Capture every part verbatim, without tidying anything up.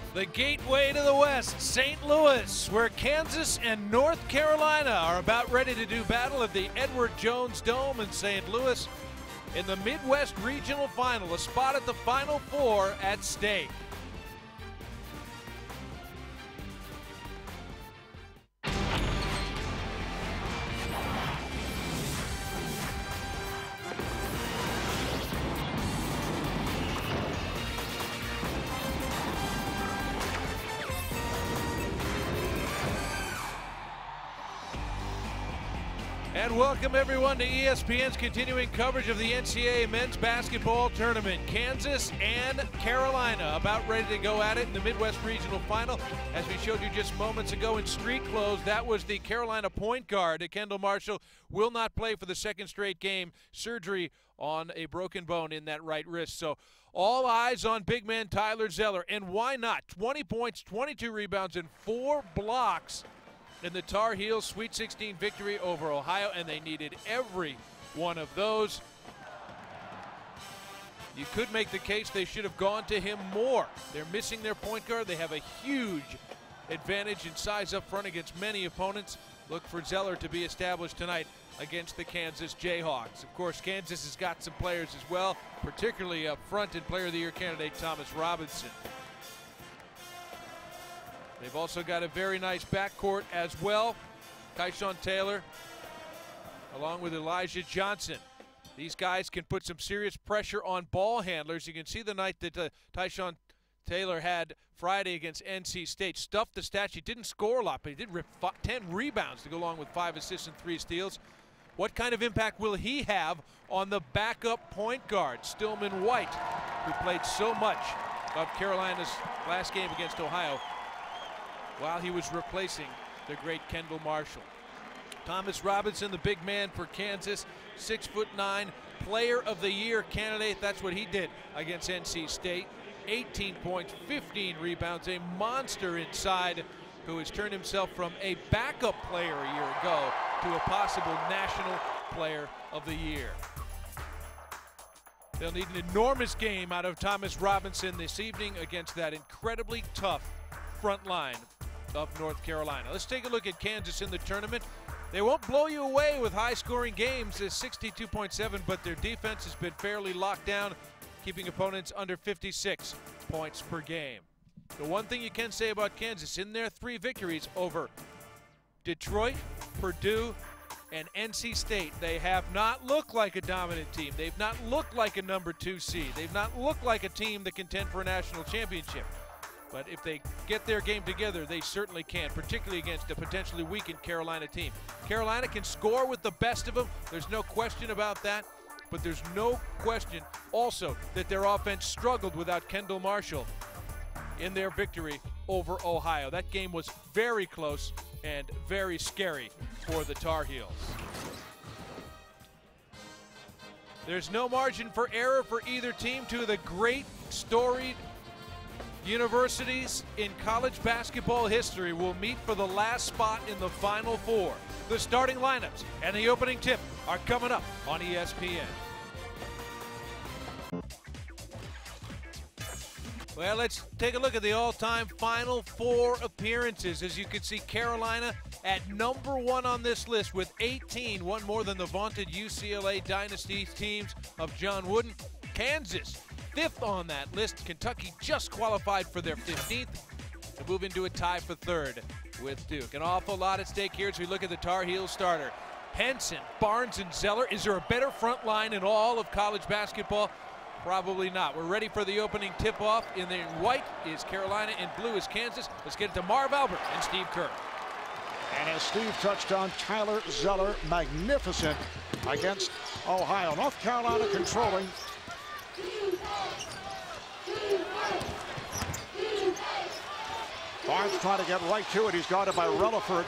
The gateway to the West, Saint Louis, where Kansas and North Carolina are about ready to do battle at the Edward Jones Dome in Saint Louis. In the Midwest Regional Final, a spot at the Final Four at stake. And welcome everyone to E S P N's continuing coverage of the N C A A men's basketball tournament. Kansas and Carolina about ready to go at it in the Midwest Regional Final. As we showed you just moments ago in street clothes, that was the Carolina point guard. Kendall Marshall will not play for the second straight game. Surgery on a broken bone in that right wrist. So all eyes on big man Tyler Zeller. And why not? twenty points, twenty-two rebounds, and four blocks in the Tar Heels Sweet sixteen victory over Ohio, and they needed every one of those. You could make the case they should have gone to him more. They're missing their point guard. They have a huge advantage in size up front against many opponents. Look for Zeller to be established tonight against the Kansas Jayhawks. Of course, Kansas has got some players as well, particularly up front and Player of the Year candidate Thomas Robinson. They've also got a very nice backcourt as well. Tyshawn Taylor along with Elijah Johnson. These guys can put some serious pressure on ball handlers. You can see the night that uh, Tyshawn Taylor had Friday against N C State. Stuffed the stat sheet, didn't score a lot, but he did rip ten rebounds to go along with five assists and three steals. What kind of impact will he have on the backup point guard, Stillman White, who played so much of Carolina's last game against Ohio, while he was replacing the great Kendall Marshall. Thomas Robinson, the big man for Kansas, six foot nine, Player of the Year candidate. That's what he did against N C State. eighteen points, fifteen rebounds, a monster inside, who has turned himself from a backup player a year ago to a possible National Player of the Year. They'll need an enormous game out of Thomas Robinson this evening against that incredibly tough front line of North Carolina. Let's take a look at Kansas in the tournament. They won't blow you away with high-scoring games, as sixty-two point seven, but their defense has been fairly locked down, keeping opponents under fifty-six points per game. The one thing you can say about Kansas, in their three victories over Detroit, Purdue, and N C State, they have not looked like a dominant team. They've not looked like a number two seed. They've not looked like a team that contend for a national championship. But if they get their game together, they certainly can, particularly against a potentially weakened Carolina team. Carolina can score with the best of them. There's no question about that. But there's no question also that their offense struggled without Kendall Marshall in their victory over Ohio. That game was very close and very scary for the Tar Heels. There's no margin for error for either team. Two of the great storied universities in college basketball history will meet for the last spot in the Final Four. The starting lineups and the opening tip are coming up on E S P N. Well, let's take a look at the all-time Final Four appearances. As you can see, Carolina at number one on this list with eighteen, one more than the vaunted U C L A dynasty teams of John Wooden. Kansas, fifth on that list. Kentucky just qualified for their fifteenth to move into a tie for third with Duke. An awful lot at stake here as we look at the Tar Heels starter. Henson, Barnes, and Zeller. Is there a better front line in all of college basketball? Probably not. We're ready for the opening tip-off. In the white is Carolina, in blue is Kansas. Let's get it to Marv Albert and Steve Kerr. And as Steve touched on, Tyler Zeller, magnificent against Ohio. North Carolina controlling. Barnes trying to get right to it. He's guarded by Relaford.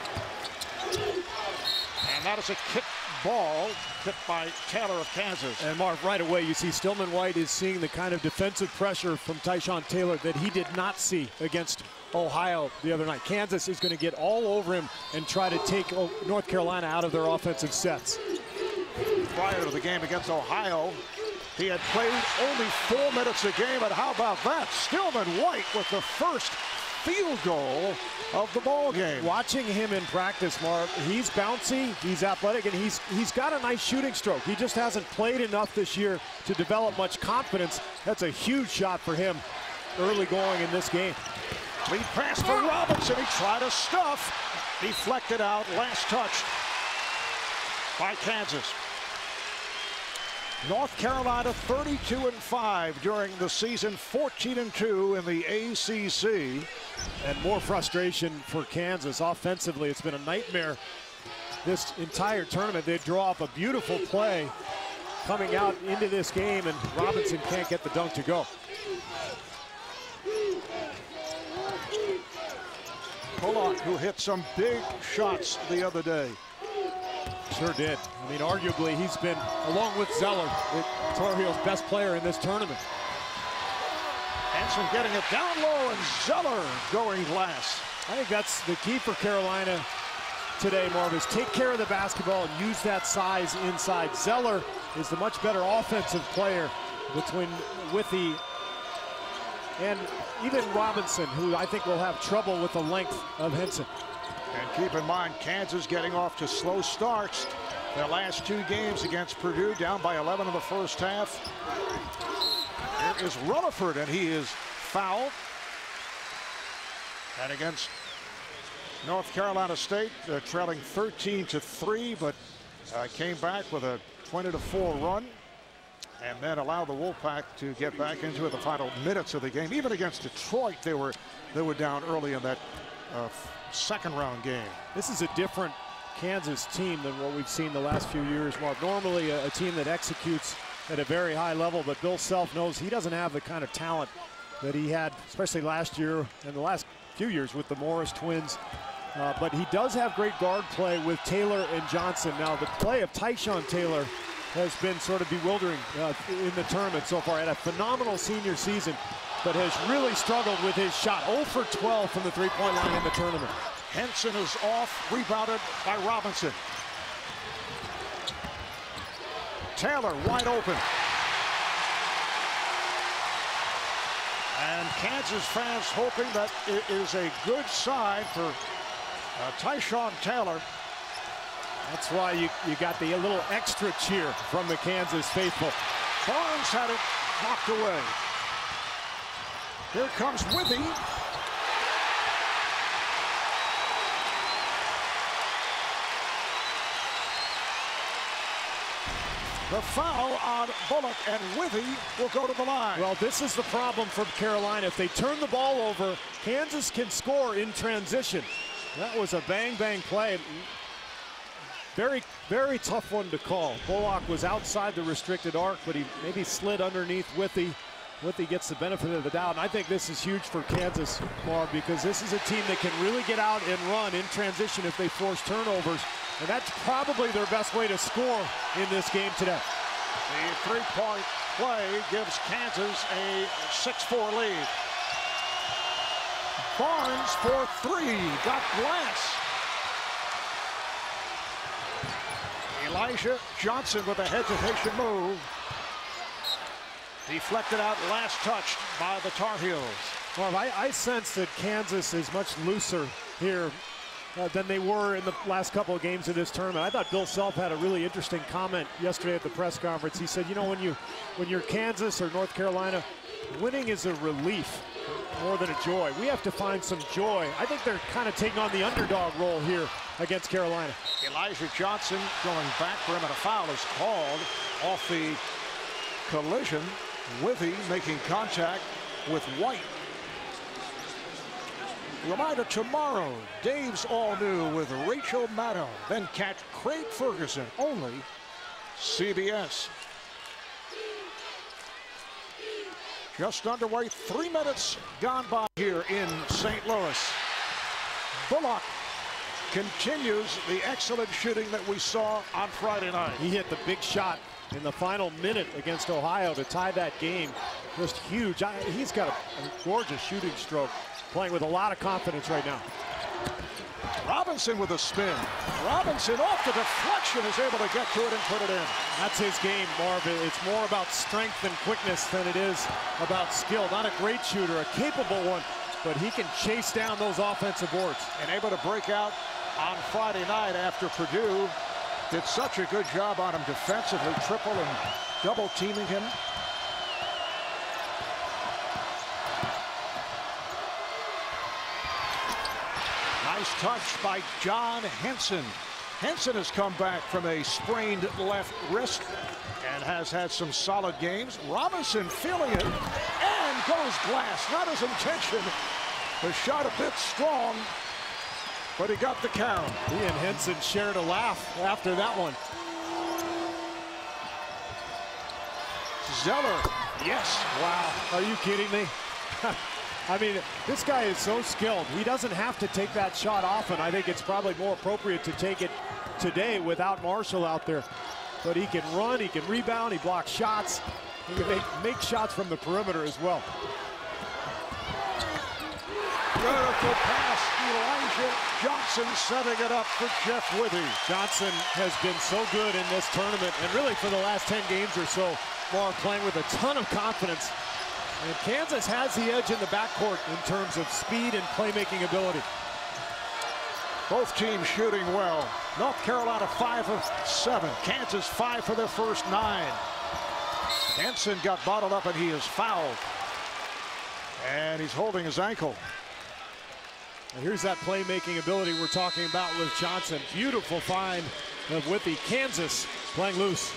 And that is a kick ball hit by Taylor of Kansas. And Mark, right away you see Stillman White is seeing the kind of defensive pressure from Tyshawn Taylor that he did not see against Ohio the other night. Kansas is going to get all over him and try to take North Carolina out of their offensive sets. Prior to the game against Ohio, He had played only four minutes a game, and how about that? Stillman White with the first field goal of the ball game. Watching him in practice, Marv, he's bouncy, he's athletic, and he's he's got a nice shooting stroke. He just hasn't played enough this year to develop much confidence. That's a huge shot for him early going in this game. Lead pass for Robinson. He tried to stuff. Deflected out. Last touch by Kansas. North Carolina thirty-two and five during the season, fourteen and two in the A C C. And more frustration for Kansas offensively. It's been a nightmare this entire tournament. They draw up a beautiful play coming out into this game, and Robinson can't get the dunk to go. Bullock, who hit some big shots the other day. Sure did. I mean, arguably, he's been, along with Zeller, the Tar Heels' best player in this tournament. Hanson getting it down low, and Zeller going last. I think that's the key for Carolina today, Marv, is take care of the basketball and use that size inside. Zeller is the much better offensive player between Withey and even Robinson, who I think will have trouble with the length of Henson. And keep in mind, Kansas getting off to slow starts. Their last two games against Purdue, down by eleven in the first half. Here is Rutherford, and he is fouled. And against North Carolina State, uh, trailing thirteen to three, but uh, came back with a twenty to four run, and then allowed the Wolfpack to get back into it the final minutes of the game. Even against Detroit, they were they were down early in that uh, second round game. This is a different Kansas team than what we've seen the last few years, Mark. Normally a, a team that executes at a very high level, but Bill Self knows he doesn't have the kind of talent that he had, especially last year and the last few years with the Morris twins. Uh, but he does have great guard play with Taylor and Johnson. Now the play of Tyshawn Taylor has been sort of bewildering uh, in the tournament so far. Had a phenomenal senior season, but has really struggled with his shot. zero for twelve from the three-point line in the tournament. Henson is off, rebounded by Robinson. Taylor wide open. And Kansas fans hoping that it is a good sign for uh, Tyshawn Taylor. That's why you, you got the little extra cheer from the Kansas faithful. Barnes had it knocked away. Here comes Withey. The foul on Bullock, and Withey will go to the line. Well, this is the problem for Carolina. If they turn the ball over, Kansas can score in transition. That was a bang-bang play. Very, very tough one to call. Bullock was outside the restricted arc, but he maybe slid underneath Withey. Withey gets the benefit of the doubt. And I think this is huge for Kansas, Marv, because this is a team that can really get out and run in transition if they force turnovers. And that's probably their best way to score in this game today. The three-point play gives Kansas a six four lead. Barnes for three, got glass. Elijah Johnson with a hesitation move. Deflected out, last touch by the Tar Heels. Well, I, I sense that Kansas is much looser here uh, than they were in the last couple of games of this tournament. I thought Bill Self had a really interesting comment yesterday at the press conference. He said, you know, when, you, when you're Kansas or North Carolina, winning is a relief more than a joy. We have to find some joy. I think they're kind of taking on the underdog role here against Carolina. Elijah Johnson going back for him, and a foul is called off the collision. Withey making contact with White. Reminder, tomorrow, Dave's All New with Rachel Maddow. Then catch Craig Ferguson, only C B S. Just underway, three minutes gone by here in Saint Louis. Bullock continues the excellent shooting that we saw on Friday night. He hit the big shot in the final minute against Ohio to tie that game. Just huge. I, he's got a, a gorgeous shooting stroke, playing with a lot of confidence right now. Robinson with a spin. Robinson off the deflection is able to get to it and put it in. That's his game, Marv. It's more about strength and quickness than it is about skill. Not a great shooter, a capable one, but he can chase down those offensive boards. And able to break out on Friday night after Purdue did such a good job on him defensively, triple and double teaming him. Nice touch by John Henson. Henson has come back from a sprained left wrist and has had some solid games. Robinson feeling it and goes glass. Not his intention. The shot a bit strong, but he got the count. He and Henson shared a laugh after that one. Zeller, yes. Wow, are you kidding me? I mean, this guy is so skilled. He doesn't have to take that shot often. I think it's probably more appropriate to take it today without Marshall out there. But he can run, he can rebound, he blocks shots. He can make, make shots from the perimeter as well. Beautiful pass, Elijah Johnson setting it up for Jeff Withey. Johnson has been so good in this tournament, and really for the last ten games or so, Mark playing with a ton of confidence. And Kansas has the edge in the backcourt in terms of speed and playmaking ability. Both teams shooting well. North Carolina five of seven. Kansas five for their first nine. Henson got bottled up and he is fouled. And he's holding his ankle. And here's that playmaking ability we're talking about with Johnson. Beautiful find of Withey. Kansas playing loose.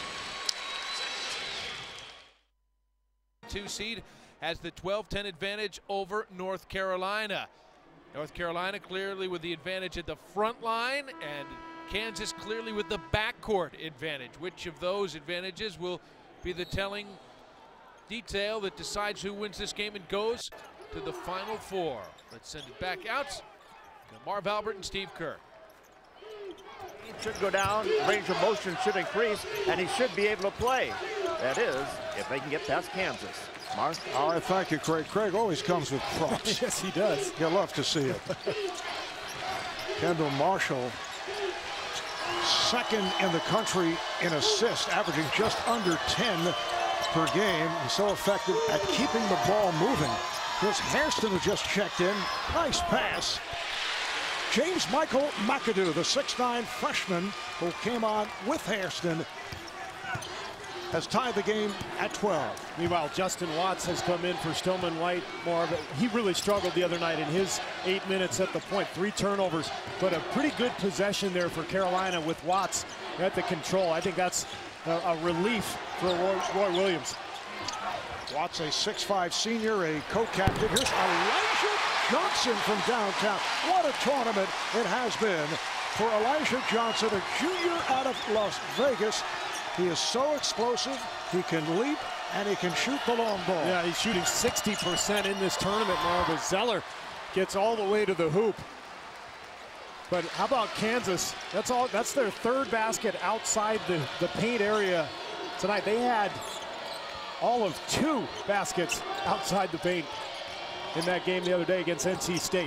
Two seed has the twelve ten advantage over North Carolina. North Carolina clearly with the advantage at the front line, and Kansas clearly with the backcourt advantage. Which of those advantages will be the telling detail that decides who wins this game and goes to the Final Four? Let's send it back out to Marv Albert and Steve Kerr. He should go down, range of motion should increase, and he should be able to play. That is, if they can get past Kansas. Mark? All right, thank you, Craig. Craig always comes with props. Yes, he does. You'll love to see it. Kendall Marshall, second in the country in assists, averaging just under ten per game, and so effective at keeping the ball moving. Chris Hairston has just checked in. Nice pass. James Michael McAdoo, the six nine freshman who came on with Hairston, has tied the game at twelve. Meanwhile, Justin Watts has come in for Stillman White. Marv, he really struggled the other night in his eight minutes at the point. Three turnovers, but a pretty good possession there for Carolina with Watts at the control. I think that's a, a relief for Roy, Roy Williams. Watts, a six five senior, a co-captain. Here's Elijah Johnson from downtown. What a tournament it has been for Elijah Johnson, a junior out of Las Vegas. He is so explosive, he can leap, and he can shoot the long ball. Yeah, he's shooting sixty percent in this tournament, Marv. Zeller gets all the way to the hoop. But how about Kansas? That's all. That's their third basket outside the, the paint area tonight. They had all of two baskets outside the paint in that game the other day against N C State.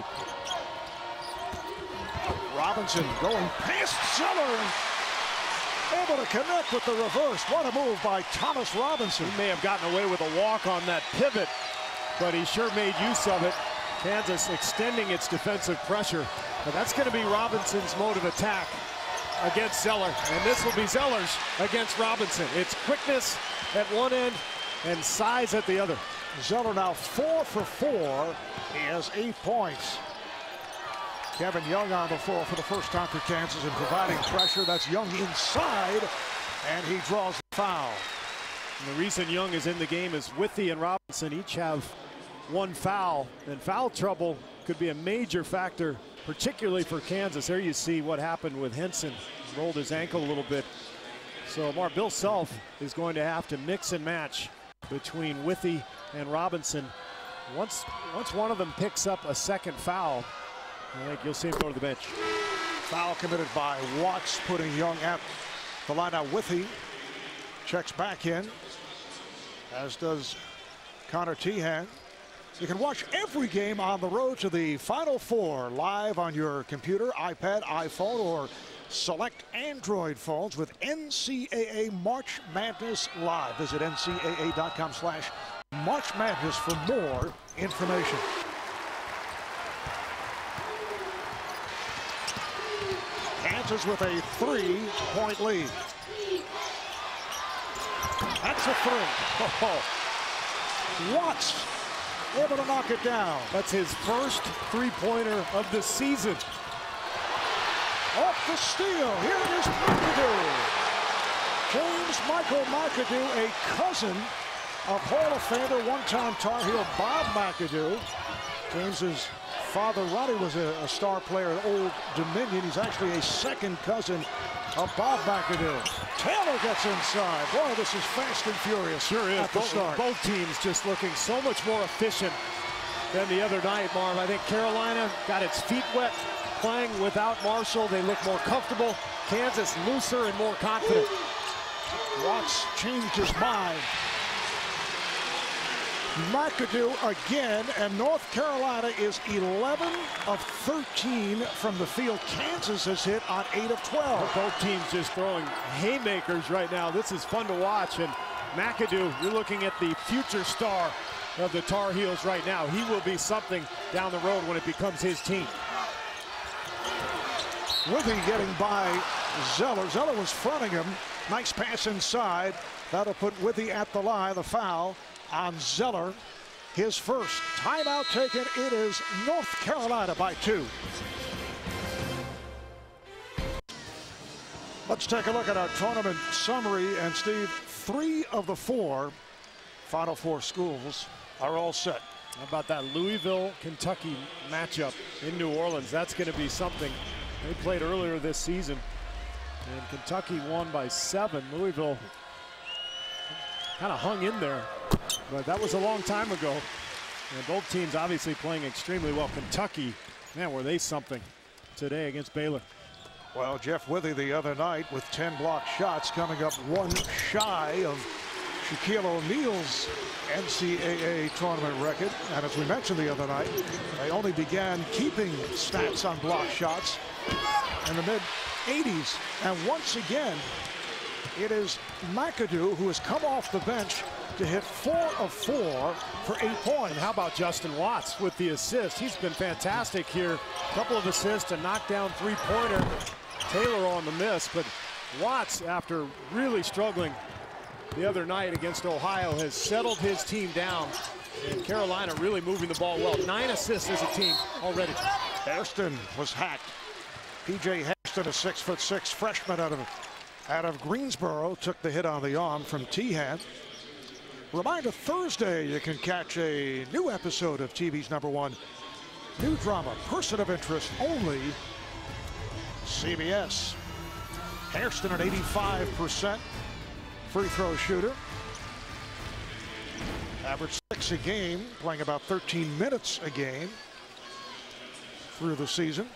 Robinson going past Zeller. Able to connect with the reverse. What a move by Thomas Robinson. He may have gotten away with a walk on that pivot, but he sure made use of it. Kansas extending its defensive pressure. But that's going to be Robinson's mode of attack against Zeller. And this will be Zeller's against Robinson. It's quickness at one end and size at the other. Zeller now four for four. He has eight points. Kevin Young on the floor for the first time for Kansas and providing pressure. That's Young inside, and he draws the foul. And the reason Young is in the game is Withey and Robinson each have one foul, and foul trouble could be a major factor, particularly for Kansas. There you see what happened with Henson. He rolled his ankle a little bit. So Mark, Bill Self is going to have to mix and match between Withey and Robinson. Once, once one of them picks up a second foul, I think you'll see him go to the bench. Foul committed by Watts, putting Young at the line. Now Withey checks back in, as does Connor Tehan. You can watch every game on the road to the Final Four live on your computer, iPad, iPhone, or select Android phones with N C A A March Madness Live. Visit N C A A dot com slash March Madness for more information. Kansas with a three-point lead. That's a three. Oh. Watts able to knock it down. That's his first three-pointer of the season. Off the steal. Here it is, McAdoo. James Michael McAdoo, a cousin of Hall of Famer, one-time Tar Heel Bob McAdoo. James's father, Roddy, was a, a star player at Old Dominion. He's actually a second cousin of Bob McAdoo. Taylor gets inside. Boy, this is fast and furious. Sure is. At the both, start. both teams just looking so much more efficient than the other night, Marv. I think Carolina got its feet wet playing without Marshall. They look more comfortable. Kansas looser and more confident. Watts changed his mind. McAdoo again, and North Carolina is eleven of thirteen from the field. Kansas has hit on eight of twelve. Both teams just throwing haymakers right now. This is fun to watch. And McAdoo, you're looking at the future star of the Tar Heels right now. He will be something down the road when it becomes his team. Withy getting by Zeller. Zeller was fronting him. Nice pass inside. That'll put Withy at the line. The foul on Zeller. His first timeout taken. It is North Carolina by two. Let's take a look at our tournament summary. And Steve, three of the four Final Four schools are all set. How about that Louisville, Kentucky matchup in New Orleans? That's going to be something. They played earlier this season, and Kentucky won by seven. Louisville kind of hung in there, but that was a long time ago. And both teams obviously playing extremely well. Kentucky, man, were they something today against Baylor. Well, Jeff Withy the other night with ten blocked shots, coming up one shy of Shaquille O'Neal's N C A A tournament record. And as we mentioned the other night, they only began keeping stats on block shots in the mid eighties. And once again, it is McAdoo who has come off the bench to hit four of four for eight points. And how about Justin Watts with the assist? He's been fantastic here. A couple of assists, a knockdown three-pointer. Taylor on the miss, but Watts, after really struggling the other night against Ohio, has settled his team down. And Carolina really moving the ball well. Nine assists as a team already. Hairston was hacked. P J Hairston, a six foot six freshman out of out of Greensboro, took the hit on the arm from Tehan. Reminder, Thursday you can catch a new episode of T V's number one new drama, Person of Interest, only C B S. Hairston at eighty-five percent free throw shooter. Average six a game, playing about thirteen minutes a game through the season.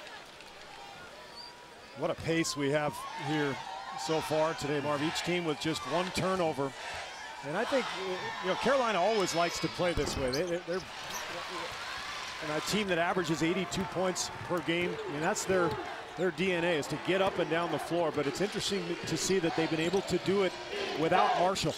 What a pace we have here so far today, Marv. Each team with just one turnover. And I think, you know, Carolina always likes to play this way. They, they're and a team that averages eighty-two points per game. I mean, that's their their D N A, is to get up and down the floor. But it's interesting to see that they've been able to do it without Marshall.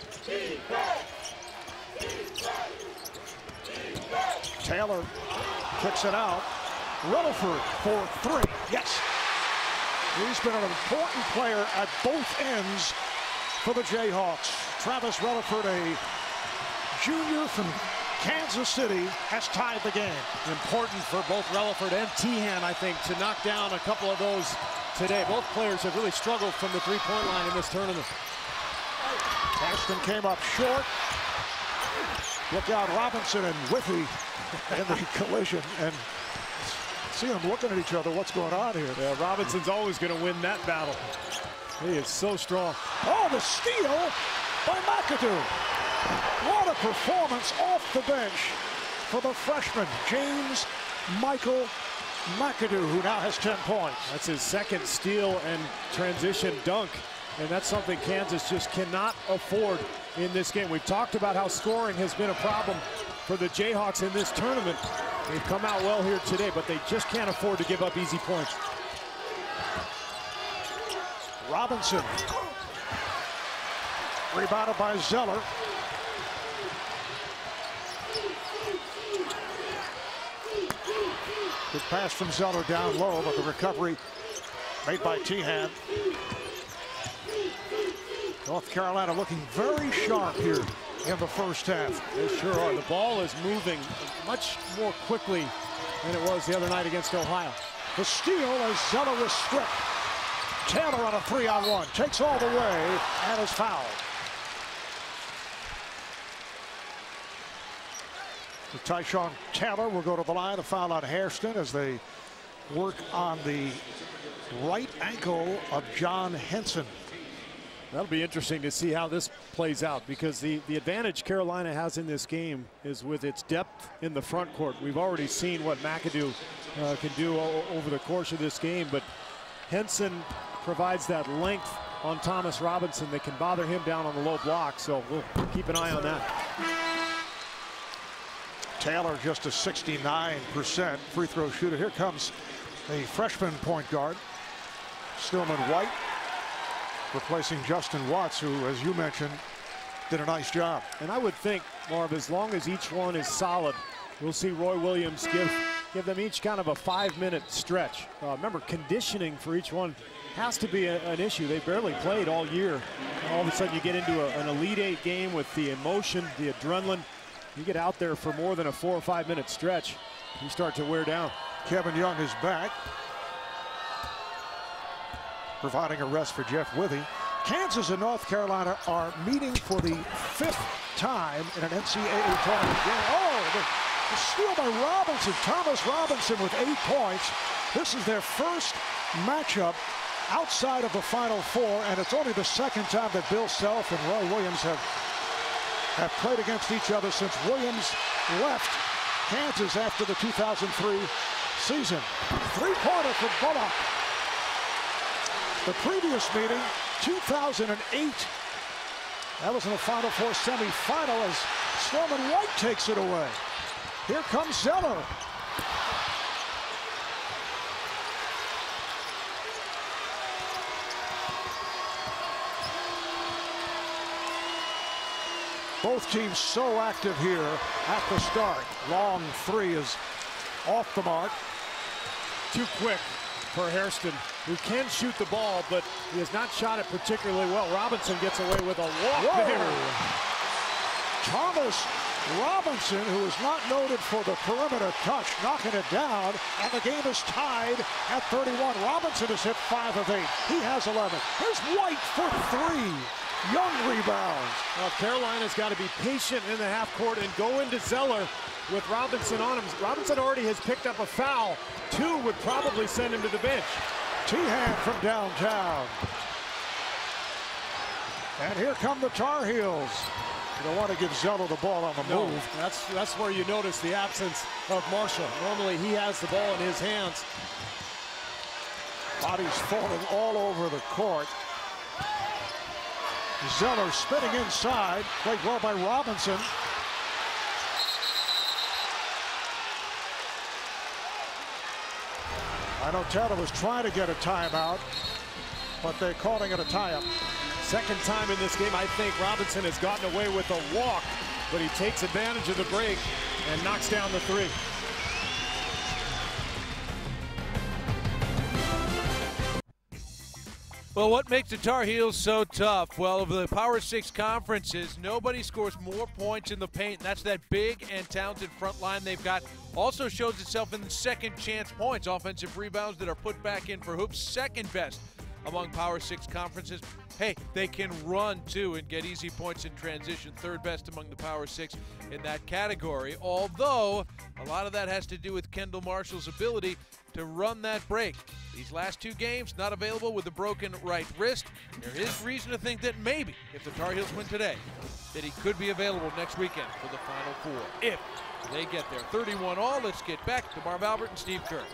Taylor kicks it out. Rutherford for three. Yes. He's been an important player at both ends for the Jayhawks. Travis Rutherford, a junior from Kansas City, has tied the game. Important for both Rutherford and Tehan, I think, to knock down a couple of those today. Both players have really struggled from the three-point line in this tournament. Ashton came up short. Look out, Robinson and Withy in the collision. And see them looking at each other. What's going on here? Yeah, Robinson's always going to win that battle. He is so strong. Oh, the steal by McAdoo. What a performance off the bench for the freshman, James Michael McAdoo, who now has ten points. That's his second steal and transition dunk. And that's something Kansas just cannot afford in this game. We've talked about how scoring has been a problem for the Jayhawks in this tournament. They've come out well here today, but they just can't afford to give up easy points. Robinson. Rebounded by Zeller. Good pass from Zeller down low, but the recovery made by Ncaa. North Carolina looking very sharp here in the first half. They sure are. The ball is moving much more quickly than it was the other night against Ohio. The steal as Zeller was stripped. Taylor on a three-on-one. Takes all the way and is fouled. Tyshawn Taylor will go to the line. A foul on Hairston as they work on the right ankle of John Henson. That'll be interesting to see how this plays out, because the, the advantage Carolina has in this game is with its depth in the front court. We've already seen what McAdoo uh, can do over the course of this game, but Henson provides that length on Thomas Robinson that can bother him down on the low block, so we'll keep an eye on that. Taylor just a sixty-nine percent free throw shooter. Here comes the freshman point guard, Stillman White, replacing Justin Watts, who, as you mentioned, did a nice job. And I would think, Marv, as long as each one is solid, we'll see Roy Williams give, give them each kind of a five-minute stretch. Uh, remember, conditioning for each one has to be a, an issue. They barely played all year. All of a sudden, you get into a, an Elite Eight game with the emotion, the adrenaline. You get out there for more than a four or five-minute stretch, you start to wear down. Kevin Young is back, providing a rest for Jeff Withey. Kansas and North Carolina are meeting for the fifth time in an N C double A tournament game. Oh, the, the steal by Robinson. Thomas Robinson with eight points. This is their first matchup outside of the Final Four, and it's only the second time that Bill Self and Roy Williams have, have played against each other since Williams left Kansas after the two thousand three season. Three-pointer for Bullock. The previous meeting, two thousand eight. That was in the Final Four semifinal as Stillman White takes it away. Here comes Zeller. Both teams so active here at the start. Long three is off the mark. Too quick for Hairston, who can shoot the ball, but he has not shot it particularly well. Robinson gets away with a walk Whoa. there. Thomas Robinson, who is not noted for the perimeter touch, knocking it down, and the game is tied at thirty-one. Robinson has hit five of eight. He has eleven. Here's White for three. Young rebounds. Well, Carolina's got to be patient in the half court and go into Zeller with Robinson on him. Robinson already has picked up a foul. Two would probably send him to the bench. T-hand from downtown. And here come the Tar Heels. You don't want to give Zeller the ball on the no, move. That's, that's where you notice the absence of Marshall. Normally he has the ball in his hands. Bodies falling all over the court. Zeller spinning inside, played well by Robinson. I know Taylor was trying to get a timeout, but they're calling it a tie-up. Second time in this game, I think Robinson has gotten away with a walk, but he takes advantage of the break and knocks down the three. Well, what makes the Tar Heels so tough? Well, of the Power Six conferences, nobody scores more points in the paint, and that's that big and talented front line they've got. Also shows itself in the second chance points, offensive rebounds that are put back in for hoops, second best among Power Six conferences. Hey, they can run, too, and get easy points in transition, third best among the Power Six in that category, although a lot of that has to do with Kendall Marshall's ability to run that break. These last two games, not available with a broken right wrist. There is reason to think that maybe, if the Tar Heels win today, that he could be available next weekend for the Final Four, if they get there. thirty-one all, let's get back to Marv Albert and Steve Kerr.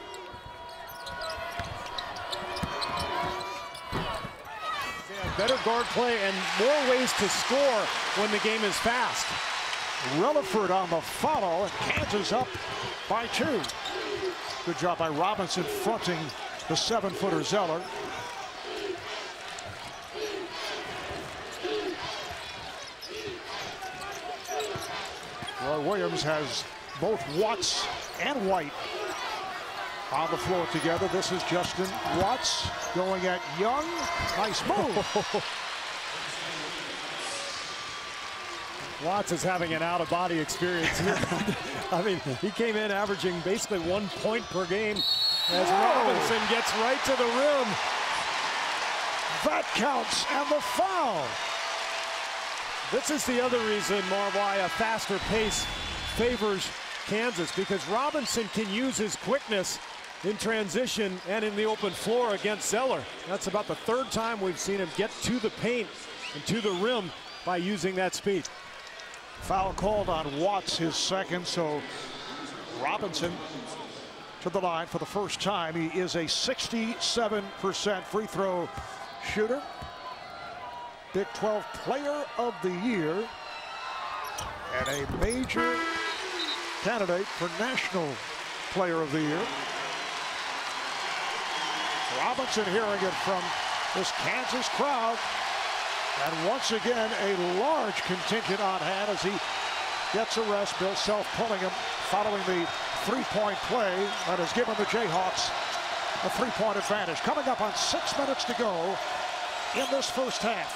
Better guard play and more ways to score when the game is fast. Relaford on the follow, and Kansas up by two. Good job by Robinson fronting the seven-footer Zeller. Roy Williams has both Watts and White on the floor together. This is Justin Watts going at Young. Nice move. Watts is having an out-of-body experience here. I mean, he came in averaging basically one point per game as Whoa. Robinson gets right to the rim. That counts, and the foul. This is the other reason, Marv, why a faster pace favors Kansas, because Robinson can use his quickness in transition and in the open floor against Zeller. That's about the third time we've seen him get to the paint and to the rim by using that speed. Foul called on Watts, his second, so Robinson to the line for the first time. He is a sixty-seven percent free throw shooter. Big twelve Player of the Year and a major candidate for National Player of the Year. Robinson hearing it from this Kansas crowd. And once again, a large contingent on hand as he gets a rest. Bill Self pulling him following the three-point play that has given the Jayhawks a three-point advantage. Coming up on six minutes to go in this first half.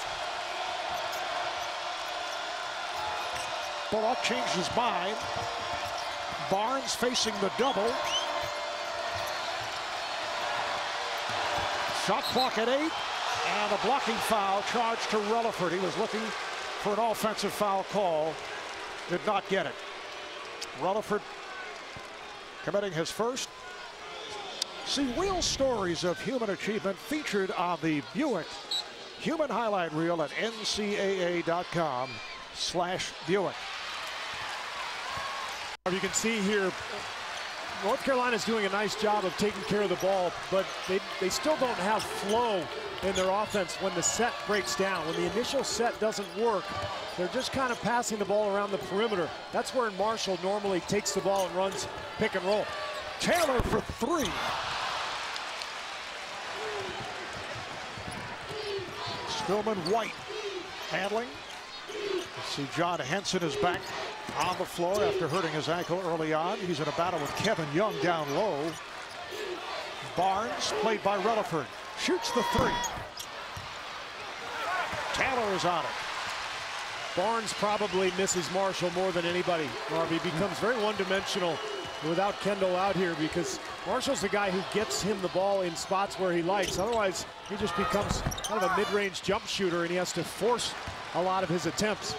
Bullock changed his mind. Barnes facing the double. Shot clock at eight. And a blocking foul charged to Relaford. He was looking for an offensive foul call. Did not get it. Relaford committing his first. See real stories of human achievement featured on the Buick Human Highlight Reel at N C A A dot com slash Buick. You can see here, North Carolina is doing a nice job of taking care of the ball, but they, they still don't have flow in their offense when the set breaks down. When the initial set doesn't work, they're just kind of passing the ball around the perimeter. That's where Marshall normally takes the ball and runs pick and roll. Taylor for three. Spillman White handling. See John Henson is back on the floor after hurting his ankle early on. He's in a battle with Kevin Young down low. Barnes, played by Relaford, shoots the three. Taylor is on it. Barnes probably misses Marshall more than anybody. He becomes very one-dimensional without Kendall out here because Marshall's the guy who gets him the ball in spots where he likes. Otherwise, he just becomes kind of a mid-range jump shooter, and he has to force a lot of his attempts.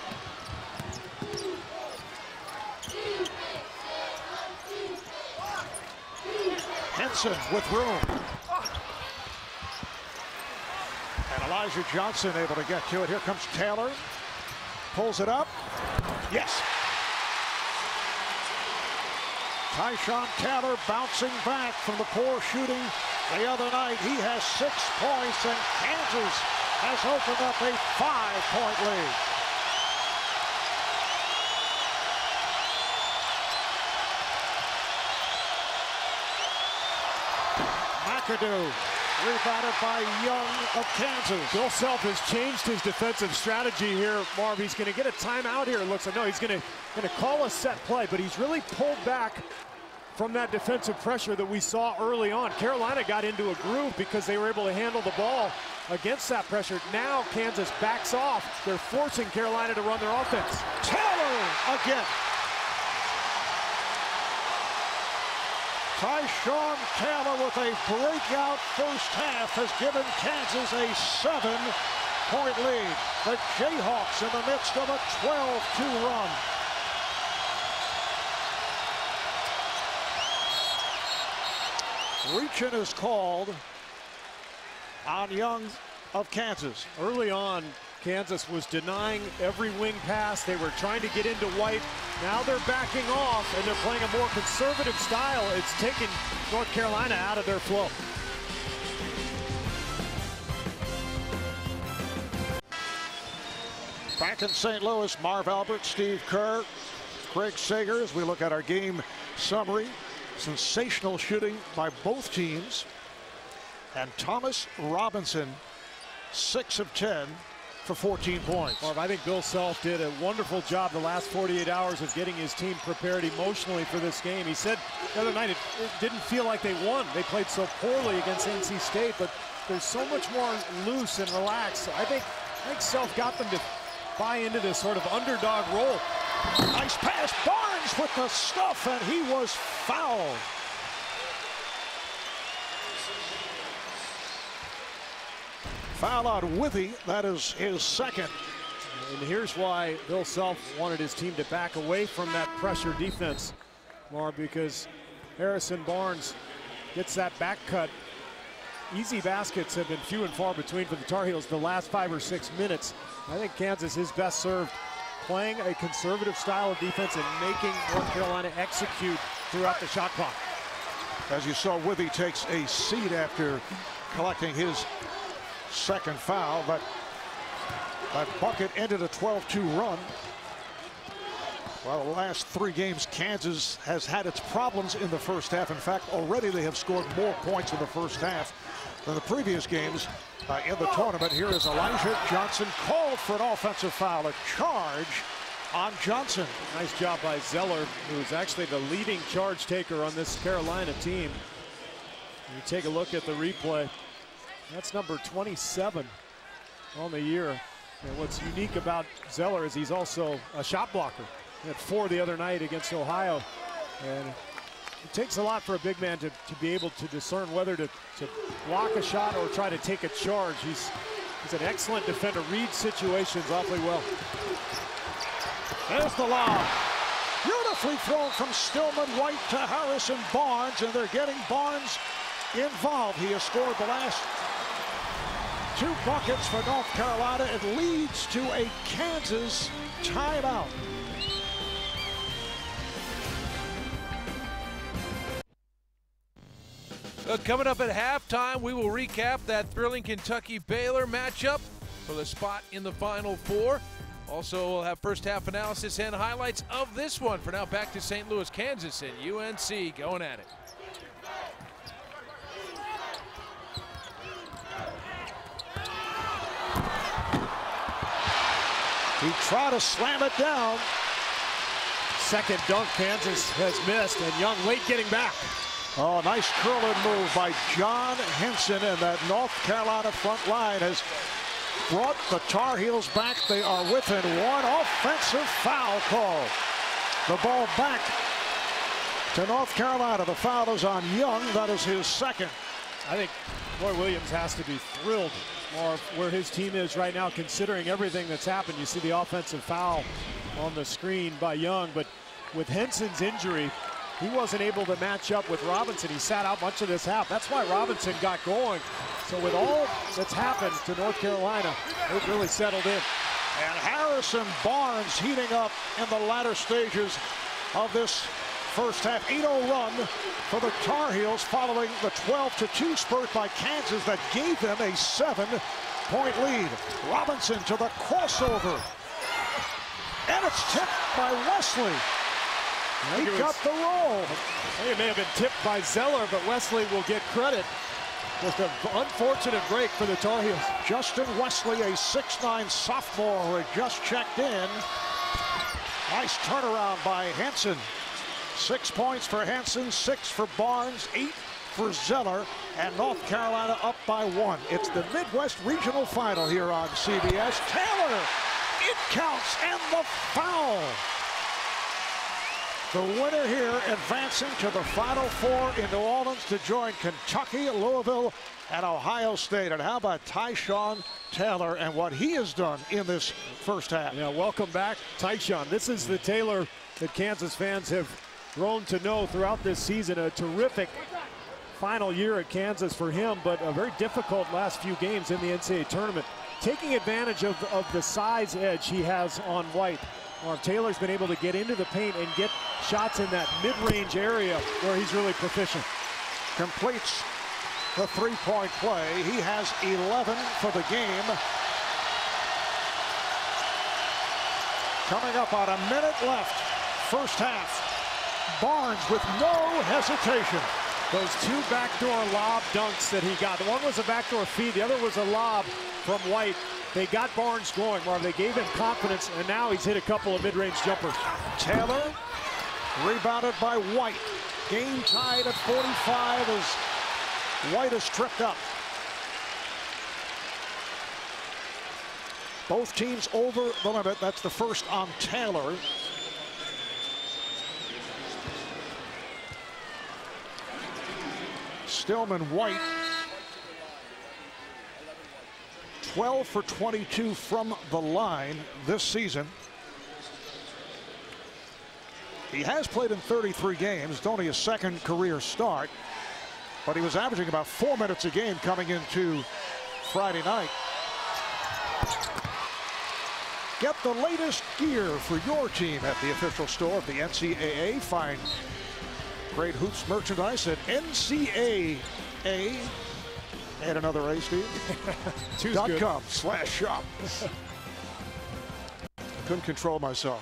Henson with room. And Elijah Johnson able to get to it. Here comes Taylor. Pulls it up. Yes. Tyshawn Taylor bouncing back from the poor shooting the other night. He has six points, and Kansas has opened up a five-point lead. McAdoo, rebounded by Young of Kansas. Bill Self has changed his defensive strategy here, Marv. He's going to get a timeout here. It looks like no, he's going to going to call a set play, but he's really pulled back from that defensive pressure that we saw early on. Carolina got into a groove because they were able to handle the ball against that pressure. Now Kansas backs off. They're forcing Carolina to run their offense. Taylor again. Tyshawn Taylor with a breakout first half has given Kansas a seven-point lead. The Jayhawks in the midst of a twelve two run. Reach-in is called on Young of Kansas. Early on, Kansas was denying every wing pass. They were trying to get into White. Now they're backing off, and they're playing a more conservative style. It's taken North Carolina out of their flow. Back in Saint Louis, Marv Albert, Steve Kerr, Craig Sager, as we look at our game summary. Sensational shooting by both teams. And Thomas Robinson, six of ten for fourteen points. Marv, I think Bill Self did a wonderful job the last forty-eight hours of getting his team prepared emotionally for this game. He said the other night it, it didn't feel like they won. They played so poorly against N C State, but they're so much more loose and relaxed. I think, I think Self got them to buy into this sort of underdog role. Nice pass, Barnes with the stuff, and he was fouled. Foul on Withy, that is his second. And here's why Bill Self wanted his team to back away from that pressure defense, Marv, because Harrison Barnes gets that back cut. Easy baskets have been few and far between for the Tar Heels the last five or six minutes. I think Kansas is best served playing a conservative style of defense and making North Carolina execute throughout the shot clock. As you saw, Withy takes a seat after collecting his second foul, but that bucket ended a twelve two run. Well, the last three games, Kansas has had its problems in the first half. In fact, already they have scored more points in the first half than the previous games uh, in the tournament. Here is Elijah Johnson called for an offensive foul, a charge on Johnson. Nice job by Zeller, who's actually the leading charge taker on this Carolina team. You take a look at the replay. That's number twenty-seven on the year. And what's unique about Zeller is he's also a shot blocker. He had four the other night against Ohio. And it takes a lot for a big man to, to be able to discern whether to, to block a shot or try to take a charge. He's, he's an excellent defender, reads situations awfully well. There's the lob. Beautifully thrown from Stillman White to Harrison Barnes, and they're getting Barnes involved. He has scored the last two buckets for North Carolina. It leads to a Kansas timeout. Uh, coming up at halftime, we will recap that thrilling Kentucky-Baylor matchup for the spot in the Final Four. Also, we'll have first half analysis and highlights of this one. For now, back to Saint Louis, Kansas, and U N C going at it. He tried to slam it down. Second dunk Kansas has missed, and Young late getting back. Oh, nice curling move by John Henson, and that North Carolina front line has brought the Tar Heels back. They are within one. Offensive foul call. The ball back to North Carolina. The foul is on Young. That is his second. I think Roy Williams has to be thrilled or where his team is right now, considering everything that's happened. You see the offensive foul on the screen by Young, but with Henson's injury, he wasn't able to match up with Robinson. He sat out much of this half. That's why Robinson got going. So with all that's happened to North Carolina, they've really settled in. And Harrison Barnes heating up in the latter stages of this first half. eight oh run for the Tar Heels following the twelve to two spurt by Kansas that gave them a seven-point lead. Robinson to the crossover. And it's tipped by Wesley. He got the roll. I think it may have been tipped by Zeller, but Wesley will get credit. Just an unfortunate break for the Tar Heels. Justin Wesley, a six nine sophomore who had just checked in. Nice turnaround by Henson. Six points for Henson, six for Barnes, eight for Zeller, and North Carolina up by one. It's the Midwest Regional Final here on C B S. Taylor, it counts, and the foul. The winner here advancing to the Final Four in New Orleans to join Kentucky, Louisville, and Ohio State. And how about Tyshawn Taylor and what he has done in this first half? Yeah, welcome back, Tyshawn. This is the Taylor that Kansas fans have grown to know throughout this season. A terrific final year at Kansas for him, but a very difficult last few games in the N C double A tournament. Taking advantage of, of the size edge he has on White. Marv Taylor's been able to get into the paint and get shots in that mid-range area where he's really proficient. Completes the three-point play. He has eleven for the game. Coming up on a minute left, first half. Barnes with no hesitation. Those two backdoor lob dunks that he got. The one was a backdoor feed, the other was a lob from White. They got Barnes going, Marv. They gave him confidence, and now he's hit a couple of mid-range jumpers. Taylor, rebounded by White. Game tied at forty-five as White is tripped up. Both teams over the limit. That's the first on Taylor. Stillman White, twelve for twenty-two from the line this season. He has played in thirty-three games. It's only his second career start, but he was averaging about four minutes a game coming into Friday night. Get the latest gear for your team at the official store of the N C double A. Find great hoops merchandise at N C double A. Add another A, Steve. dot com slash shop. Couldn't control myself.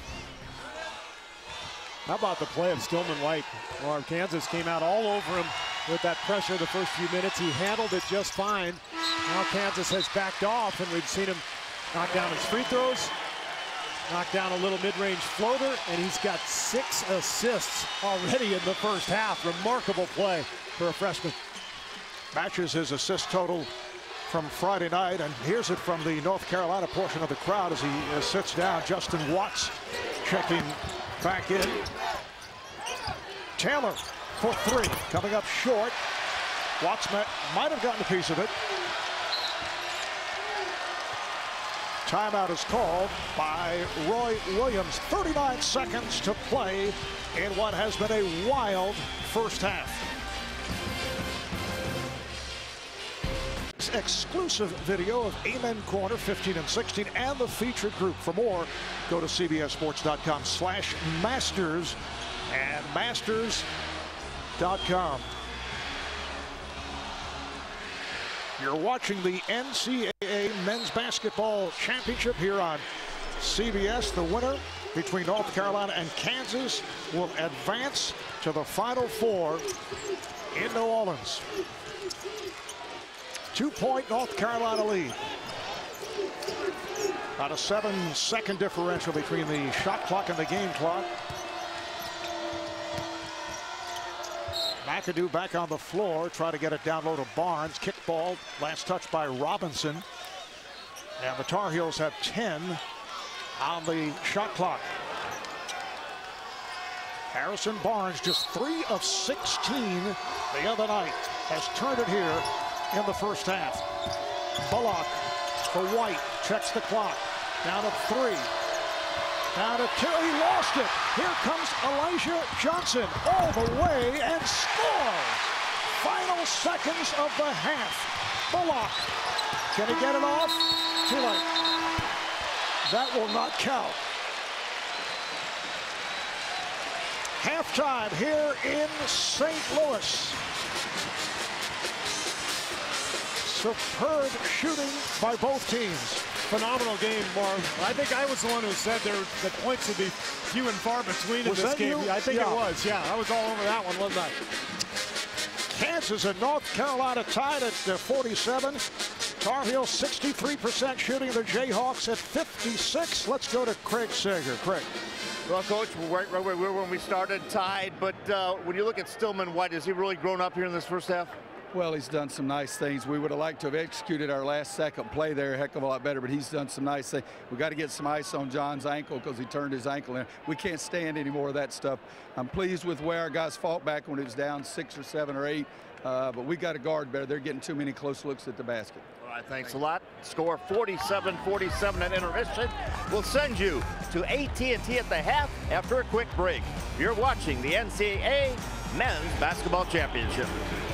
How about the play of Stillman White? Well, Kansas came out all over him with that pressure the first few minutes. He handled it just fine. Now Kansas has backed off, and we've seen him knock down his free throws, knock down a little mid-range floater, and he's got six assists already in the first half. Remarkable play for a freshman. Matches his assist total from Friday night, and here's it from the North Carolina portion of the crowd as he uh, sits down. Justin Watts checking back in. Taylor for three, coming up short. Watts might, might have gotten a piece of it. Timeout is called by Roy Williams. thirty-nine seconds to play in what has been a wild first half. Exclusive video of Amen Corner fifteen and sixteen and the featured group. For more, go to C B S Sports dot com slash masters and masters dot com. You're watching the N C double A Men's Basketball Championship here on C B S. The winner between North Carolina and Kansas will advance to the Final Four in New Orleans. Two-point North Carolina lead. About a seven-second differential between the shot clock and the game clock. McAdoo back on the floor, try to get it down low to Barnes. Kick ball, last touch by Robinson. And the Tar Heels have ten on the shot clock. Harrison Barnes, just three of sixteen the other night, has turned it here in the first half. Bullock for White, checks the clock. Down to three. Down to two, he lost it. Here comes Elijah Johnson all the way and scores. Final seconds of the half. Bullock, can he get it off? Too late. That will not count. Halftime here in Saint Louis. Superb shooting by both teams. Phenomenal game, Marv. I think I was the one who said there that points would be few and far between was in this game. You? I think yeah. it was. Yeah, I was all over that one, wasn't I? Kansas and North Carolina tied at uh, forty-seven. Tar Heels sixty-three percent shooting. The Jayhawks at fifty-six. Let's go to Craig Sager. Craig. Well, Coach, we're right, right where we were when we started, tied. But uh, when you look at Stillman White, has he really grown up here in this first half? Well, he's done some nice things. We would have liked to have executed our last second play there a heck of a lot better, but he's done some nice things. We got to get some ice on John's ankle because he turned his ankle in. We can't stand any more of that stuff. I'm pleased with where our guys fought back when it was down six or seven or eight, uh, but we got to guard better. They're getting too many close looks at the basket. All right, thanks a lot. Score forty-seven forty-seven at intermission. We'll send you to A T and T at the half after a quick break. You're watching the N C double A Men's Basketball Championship.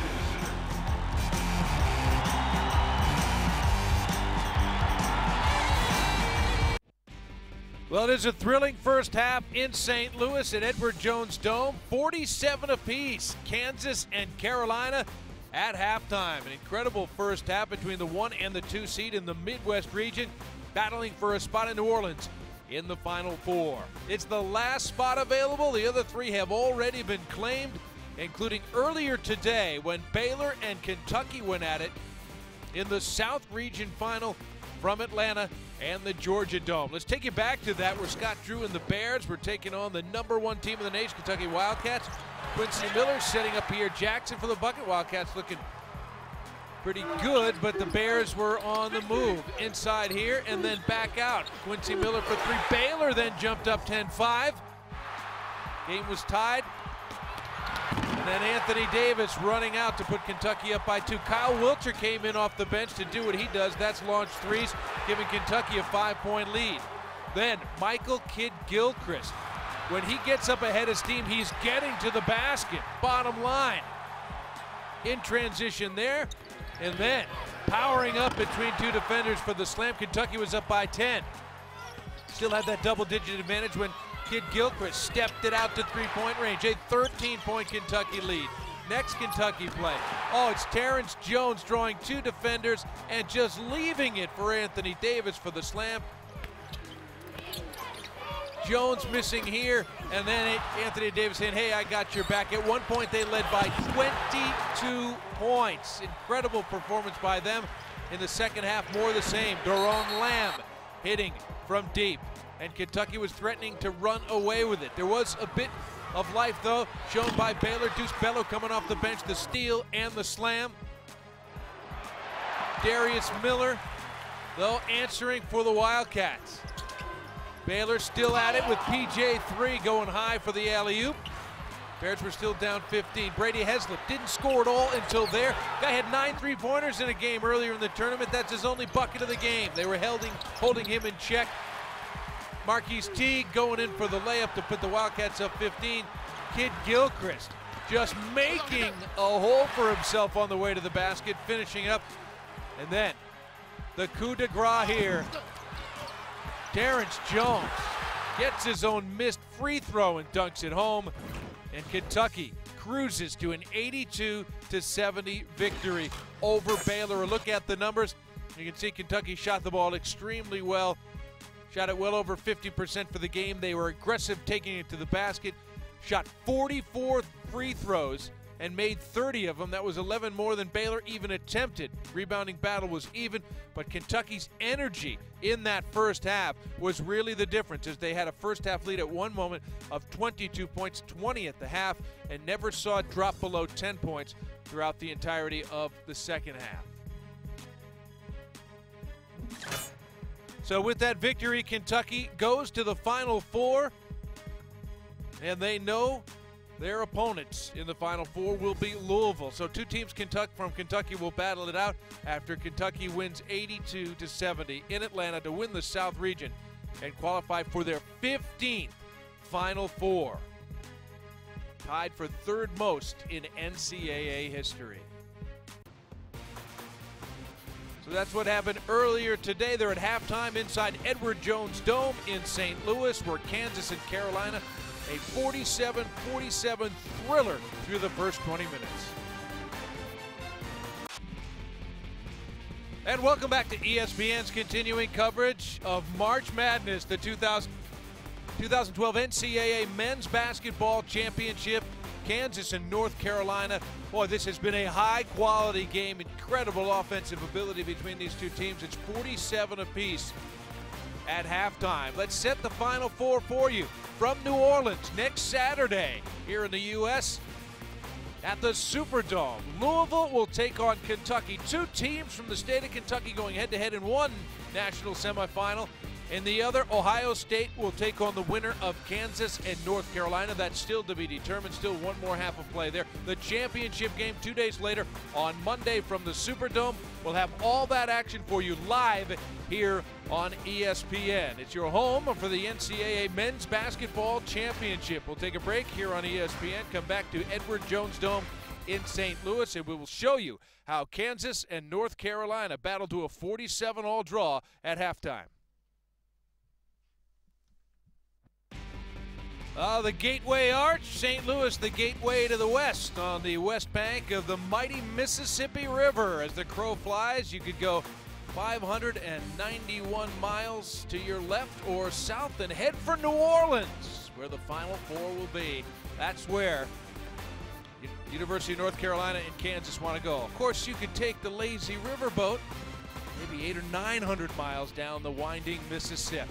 Well, it is a thrilling first half in Saint Louis at Edward Jones Dome. forty-seven apiece, Kansas and Carolina at halftime. An incredible first half between the one and the two seed in the Midwest region, battling for a spot in New Orleans. in the Final Four. It's the last spot available. The other three have already been claimed, including earlier today when Baylor and Kentucky went at it in the South Region Final from Atlanta and the Georgia Dome. Let's take you back to that, where Scott Drew and the Bears were taking on the number one team in the nation, Kentucky Wildcats. Quincy Miller setting up here Jackson for the bucket. Wildcats looking pretty good, but the Bears were on the move. Inside here and then back out. Quincy Miller for three. Baylor then jumped up ten five. Game was tied. And then Anthony Davis running out to put Kentucky up by two. Kyle Wilcher came in off the bench to do what he does. That's launch threes, giving Kentucky a five-point lead. Then Michael Kidd Gilchrist. When he gets up ahead of steam, he's getting to the basket. Bottom line. In transition there. And then powering up between two defenders for the slam. Kentucky was up by ten. Still had that double-digit advantage when Kidd Gilchrist stepped it out to three-point range. A thirteen-point Kentucky lead. Next Kentucky play. Oh, it's Terrence Jones drawing two defenders and just leaving it for Anthony Davis for the slam. Jones missing here, and then Anthony Davis saying, hey, I got your back. At one point, they led by twenty-two points. Incredible performance by them. In the second half, more the same. Daron Lamb hitting from deep, and Kentucky was threatening to run away with it. There was a bit of life, though, shown by Baylor. Deuce Bello coming off the bench, the steal and the slam. Darius Miller, though, answering for the Wildcats. Baylor still at it with P J three going high for the alley-oop. Bears were still down fifteen. Brady Heslip didn't score at all until there. Guy had nine three-pointers in a game earlier in the tournament. That's his only bucket of the game. They were holding, holding him in check. Marquise Teague going in for the layup to put the Wildcats up fifteen. Kidd Gilchrist just making a hole for himself on the way to the basket, finishing up. And then the coup de grace here. Terrence Jones gets his own missed free throw and dunks it home. And Kentucky cruises to an eighty-two to seventy victory over Baylor. A look at the numbers. You can see Kentucky shot the ball extremely well. Shot it well over fifty percent for the game. They were aggressive taking it to the basket. Shot forty-four free throws and made thirty of them. That was eleven more than Baylor even attempted. Rebounding battle was even, but Kentucky's energy in that first half was really the difference, as they had a first half lead at one moment of twenty-two points, twenty at the half, and never saw it drop below ten points throughout the entirety of the second half. So with that victory, Kentucky goes to the Final Four, and they know their opponents in the Final Four will be Louisville. So two teams Kentucky, from Kentucky will battle it out after Kentucky wins eighty-two to seventy in Atlanta to win the South Region and qualify for their fifteenth Final Four. Tied for third most in N C double A history. So that's what happened earlier today. They're at halftime inside Edward Jones Dome in Saint Louis, where Kansas and Carolina, a forty-seven forty-seven thriller through the first twenty minutes. And welcome back to E S P N's continuing coverage of March Madness, the two thousand, twenty twelve N C double A Men's Basketball Championship. Kansas and North Carolina. Boy, this has been a high-quality game. Incredible offensive ability between these two teams. It's forty-seven apiece at halftime. Let's set the Final Four for you from New Orleans next Saturday here in the U S at the Superdome. Louisville will take on Kentucky. Two teams from the state of Kentucky going head-to-head in one national semifinal. In the other, Ohio State will take on the winner of Kansas and North Carolina. That's still to be determined. Still one more half of play there. The championship game two days later on Monday from the Superdome. We'll have all that action for you live here on E S P N. It's your home for the N C double A Men's Basketball Championship. We'll take a break here on E S P N. Come back to Edward Jones Dome in Saint Louis, and we will show you how Kansas and North Carolina battle to a forty-seven all draw at halftime. Uh, the Gateway Arch, Saint Louis, the gateway to the west on the west bank of the mighty Mississippi River. As the crow flies, you could go five hundred ninety-one miles to your left or south and head for New Orleans, where the Final Four will be. That's where University of North Carolina and Kansas want to go. Of course, you could take the lazy riverboat, maybe eight or nine hundred miles down the winding Mississippi.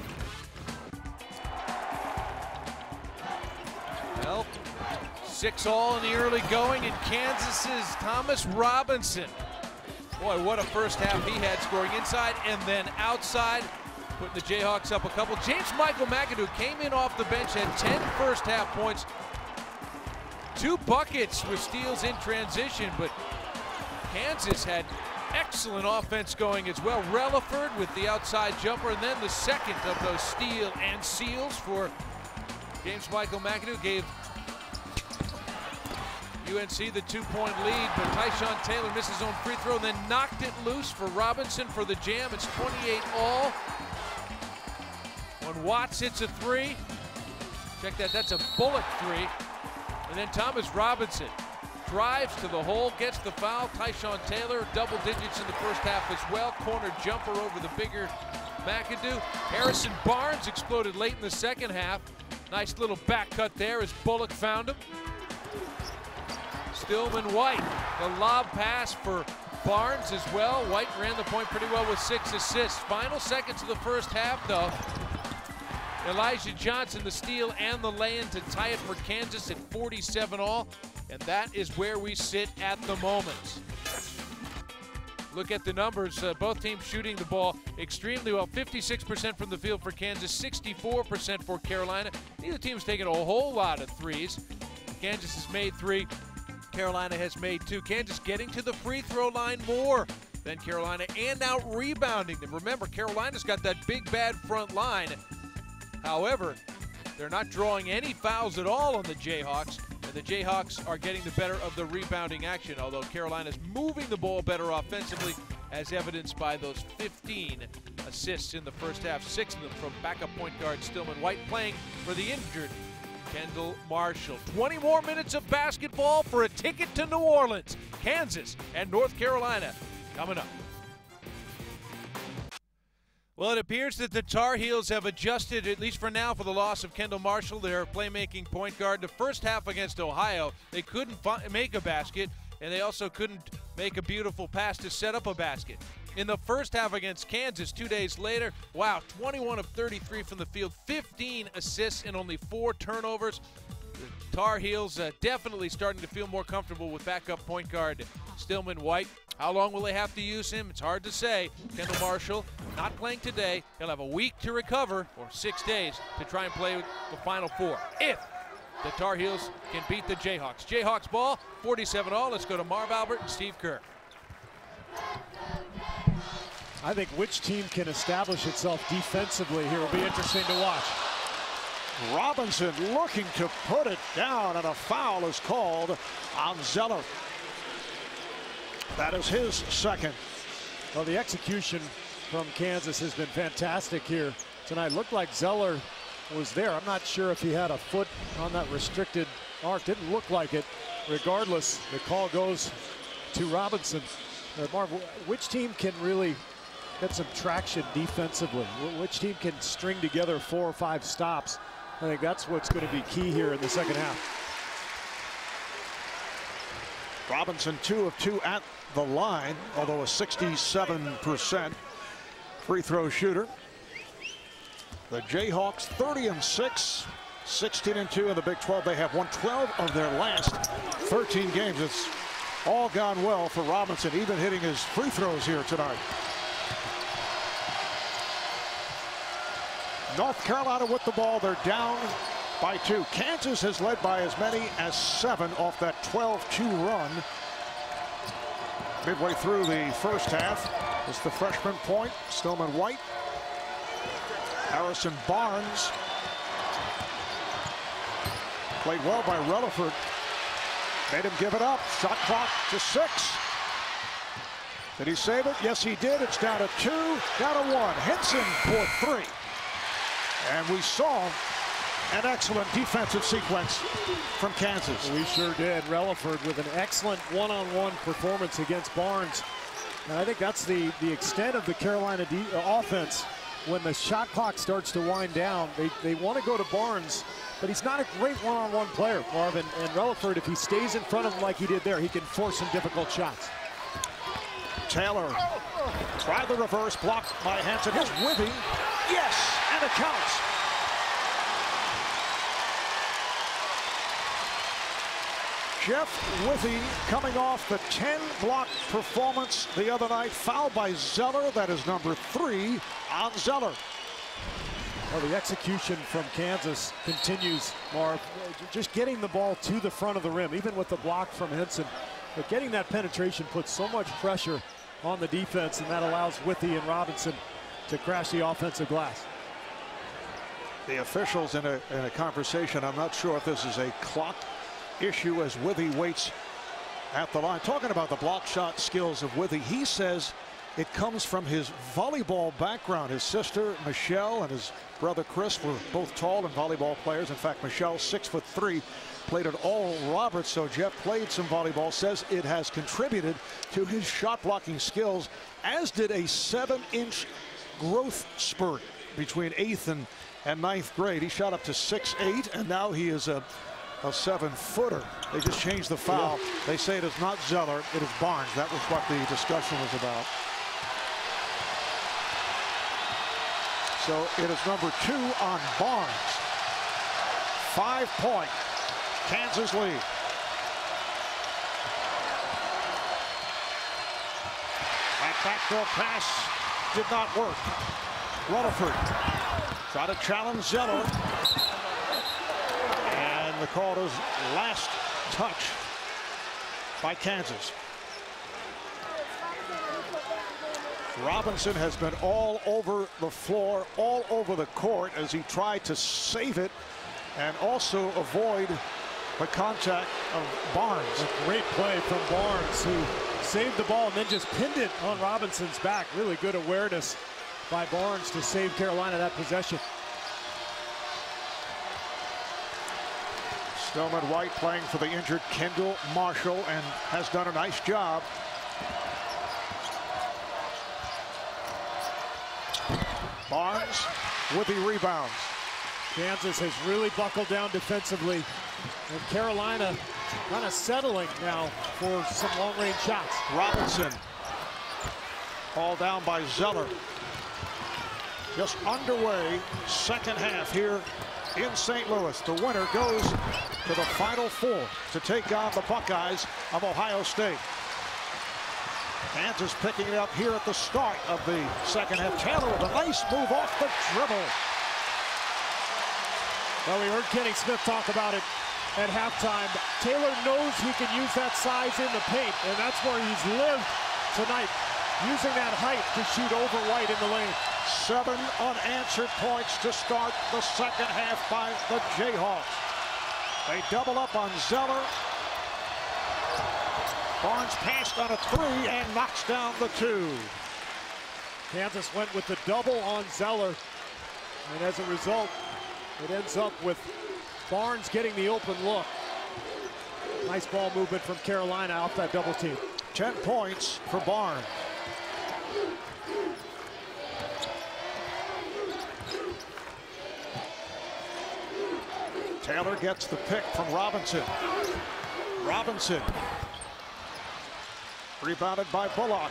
Well, six all in the early going, and Kansas's Thomas Robinson. Boy, what a first half he had, scoring inside and then outside, putting the Jayhawks up a couple. James Michael McAdoo came in off the bench, had ten first half points, two buckets with steals in transition, but Kansas had excellent offense going as well. Relaford with the outside jumper, and then the second of those steal and seals for James Michael McAdoo gave U N C the two-point lead, but Tyshawn Taylor missed his own free throw and then knocked it loose for Robinson for the jam. It's twenty-eight all. When Watts hits a three, check that, that's a bullet three. And then Thomas Robinson drives to the hole, gets the foul. Tyshawn Taylor, double digits in the first half as well. Corner jumper over the bigger McAdoo. Harrison Barnes exploded late in the second half. Nice little back cut there as Bullock found him. Stillman White, the lob pass for Barnes as well. White ran the point pretty well with six assists. Final seconds of the first half though. Elijah Johnson, the steal and the lay-in to tie it for Kansas at forty-seven all. And that is where we sit at the moment. Look at the numbers. Uh, both teams shooting the ball extremely well. fifty-six percent from the field for Kansas, sixty-four percent for Carolina. Neither team's taken a whole lot of threes. Kansas has made three. Carolina has made two. Kansas getting to the free throw line more than Carolina and out rebounding them. Remember, Carolina's got that big bad front line. However, they're not drawing any fouls at all on the Jayhawks, and the Jayhawks are getting the better of the rebounding action, although Carolina's moving the ball better offensively, as evidenced by those fifteen assists in the first half, six of them from backup point guard Stillman White, playing for the injured Kendall Marshall. twenty more minutes of basketball for a ticket to New Orleans. Kansas and North Carolina coming up. Well, it appears that the Tar Heels have adjusted, at least for now, for the loss of Kendall Marshall, their playmaking point guard. The first half against Ohio, they couldn't make a basket, and they also couldn't make a beautiful pass to set up a basket. In the first half against Kansas, two days later, wow, twenty-one of thirty-three from the field, fifteen assists and only four turnovers. The Tar Heels uh, definitely starting to feel more comfortable with backup point guard Stillman White. How long will they have to use him? It's hard to say. Kendall Marshall not playing today. He'll have a week to recover, or six days, to try and play the Final Four, if the Tar Heels can beat the Jayhawks. Jayhawks ball, forty-seven all. Let's go to Marv Albert and Steve Kerr. I think which team can establish itself defensively here will be interesting to watch. Robinson looking to put it down, and a foul is called on Zeller. That is his second. Well, the execution from Kansas has been fantastic here tonight. Looked like Zeller was there. I'm not sure if he had a foot on that restricted arc. Didn't look like it. Regardless, the call goes to Robinson. Uh, Marv, which team can really get some traction defensively? Which team can string together four or five stops? I think that's what's going to be key here in the second half. Robinson two of two at the line, although a sixty-seven percent free throw shooter. The Jayhawks thirty and six, sixteen and two in the Big twelve. They have won twelve of their last thirteen games. It's all gone well for Robinson, even hitting his free throws here tonight. North Carolina with the ball. They're down by two. Kansas has led by as many as seven off that twelve two run. Midway through the first half is the freshman point, Stillman White. Harrison Barnes played well by Relaford. Made him give it up. Shot clock to six. Did he save it? Yes, he did. It's down to two, down to one. Henson for three. And we saw an excellent defensive sequence from Kansas. We sure did. Relaford with an excellent one-on-one performance against Barnes. And I think that's the, the extent of the Carolina D uh, offense. When the shot clock starts to wind down, they, they want to go to Barnes, but he's not a great one-on-one player, Marvin. And Relaford, if he stays in front of him like he did there, he can force some difficult shots. Taylor tried the reverse, blocked by Hansen. Here's Withy. Yes, and it counts. Jeff Withy coming off the ten block performance the other night. Fouled by Zeller. That is number three on Zeller. Well, the execution from Kansas continues, Marv. Just getting the ball to the front of the rim, even with the block from Henson. But getting that penetration puts so much pressure on the defense, and that allows Withy and Robinson to crash the offensive glass. The officials in a, in a conversation. I'm not sure if this is a clock issue as Withy waits at the line. Talking about the block shot skills of Withy, he says it comes from his volleyball background. His sister Michelle and his brother Chris were both tall and volleyball players. In fact, Michelle, six foot three, played at Oral Roberts. So Jeff played some volleyball, says it has contributed to his shot blocking skills, as did a seven inch growth spurt between eighth and, and ninth grade. He shot up to six eight, and now he is a a seven footer. They just changed the foul. Yeah. They say it is not Zeller, it is Barnes. That was what the discussion was about. So it is number two on Barnes. Five point Kansas lead. That backdoor pass did not work. Rutherford try to challenge Zeller. The call is last touch by Kansas. Robinson has been all over the floor, all over the court as he tried to save it and also avoid the contact of Barnes. A great play from Barnes, who saved the ball and then just pinned it on Robinson's back. Really good awareness by Barnes to save Carolina that possession. Stillman White playing for the injured Kendall Marshall and has done a nice job. Barnes with the rebounds. Kansas has really buckled down defensively, and Carolina kind of settling now for some long-range shots. Robinson hauled down by Zeller. Just underway, second half here in Saint Louis. The winner goes to the Final Four to take on the Buckeyes of Ohio State. Kansas picking it up here at the start of the second half. Taylor with a nice move off the dribble. Well, we heard Kenny Smith talk about it at halftime. Taylor knows he can use that size in the paint, and that's where he's lived tonight, using that height to shoot over White in the lane. Seven unanswered points to start the second half by the Jayhawks. They double up on Zeller. Barnes passed on a three and knocks down the two. Kansas went with the double on Zeller, and as a result, it ends up with Barnes getting the open look. Nice ball movement from Carolina off that double team. Ten points for Barnes. Taylor gets the pick from Robinson. Robinson rebounded by Bullock.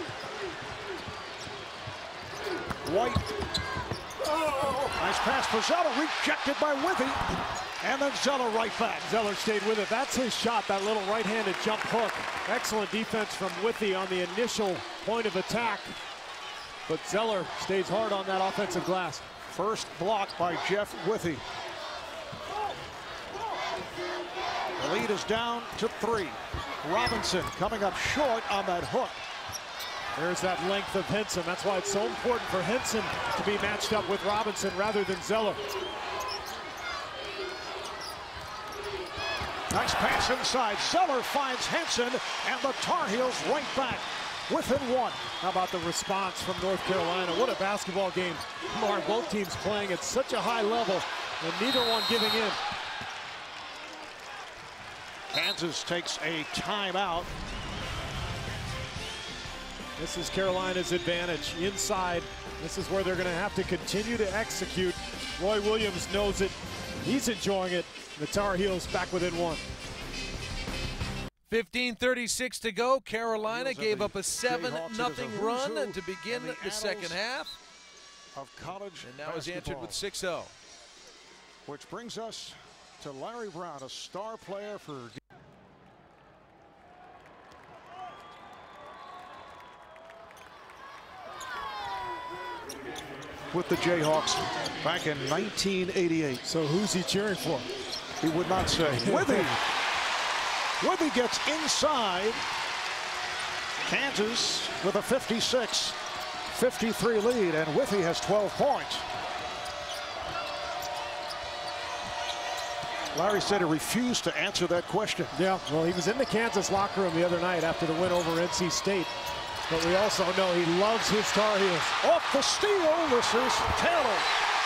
White. Oh, nice pass for Zeller, rejected by Withy. And then Zeller right back. Zeller stayed with it. That's his shot, that little right-handed jump hook. Excellent defense from Withy on the initial point of attack. But Zeller stays hard on that offensive glass. First block by Jeff Withy. The lead is down to three. Robinson coming up short on that hook. There's that length of Henson. That's why it's so important for Henson to be matched up with Robinson rather than Zeller. Nice pass inside. Zeller finds Henson, and the Tar Heels right back within one. How about the response from North Carolina? What a basketball game. Mark, both teams playing at such a high level, and neither one giving in. Kansas takes a timeout. This is Carolina's advantage inside. This is where they're going to have to continue to execute. Roy Williams knows it. He's enjoying it. The Tar Heels back within one. fifteen thirty-six to go. Carolina gave up a seven nothing run to begin the second half. Of college and now is answered with six oh. Which brings us to Larry Brown, a star player for with the Jayhawks back in nineteen eighty-eight. So who's he cheering for? He would not say. Withy. Withy gets inside. Kansas with a fifty-six fifty-three lead, and Withy has twelve points. Larry said he refused to answer that question. Yeah, well, he was in the Kansas locker room the other night after the win over N C State. But we also know he loves his Tar Heels. Off the steal, this is Taylor.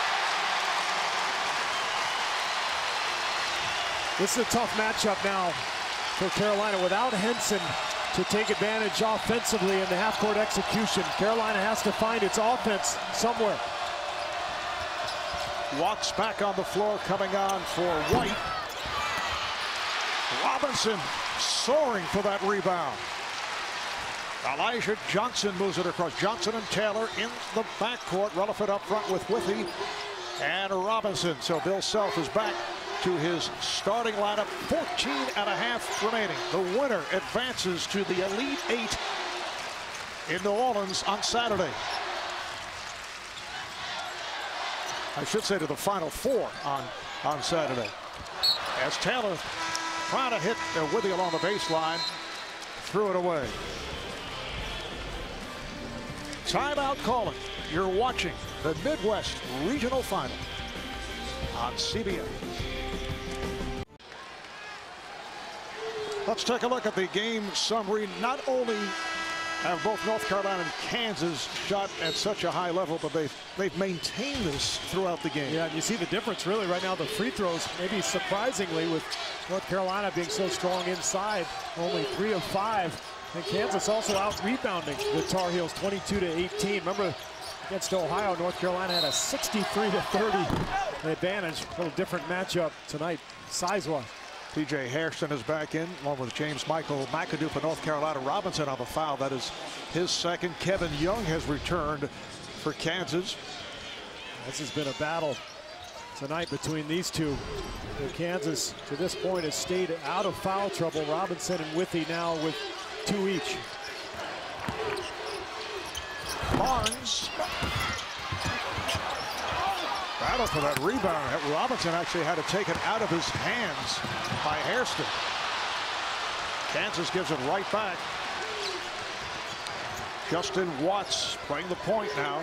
This is a tough matchup now for Carolina without Henson to take advantage offensively in the half-court execution. Carolina has to find its offense somewhere. Watts back on the floor, coming on for White. Robinson soaring for that rebound. Elijah Johnson moves it across. Johnson and Taylor in the backcourt. Relevant up front with Withy and Robinson. So Bill Self is back to his starting lineup. fourteen and a half remaining. The winner advances to the Elite Eight in New Orleans on Saturday. I should say to the Final Four on, on Saturday. As Taylor trying to hit uh, Withy along the baseline, threw it away. Timeout calling. You're watching the Midwest Regional Final on C B S. Let's take a look at the game summary. Not only have both North Carolina and Kansas shot at such a high level, but they've they've maintained this throughout the game. Yeah, and you see the difference really right now. The free throws, maybe surprisingly, with North Carolina being so strong inside, only three of five. And Kansas also out rebounding the Tar Heels twenty-two to eighteen. Remember, against Ohio, North Carolina had a sixty-three to thirty advantage. A little different matchup tonight, size-wise. P J Hairston is back in, along with James Michael McAdoo for North Carolina. Robinson on the foul. That is his second. Kevin Young has returned for Kansas. This has been a battle tonight between these two. Kansas, to this point, has stayed out of foul trouble. Robinson and Withy now with two each. Barnes. Battle for that rebound. Robinson actually had to take it out of his hands by Hairston. Kansas gives it right back. Justin Watts playing the point now.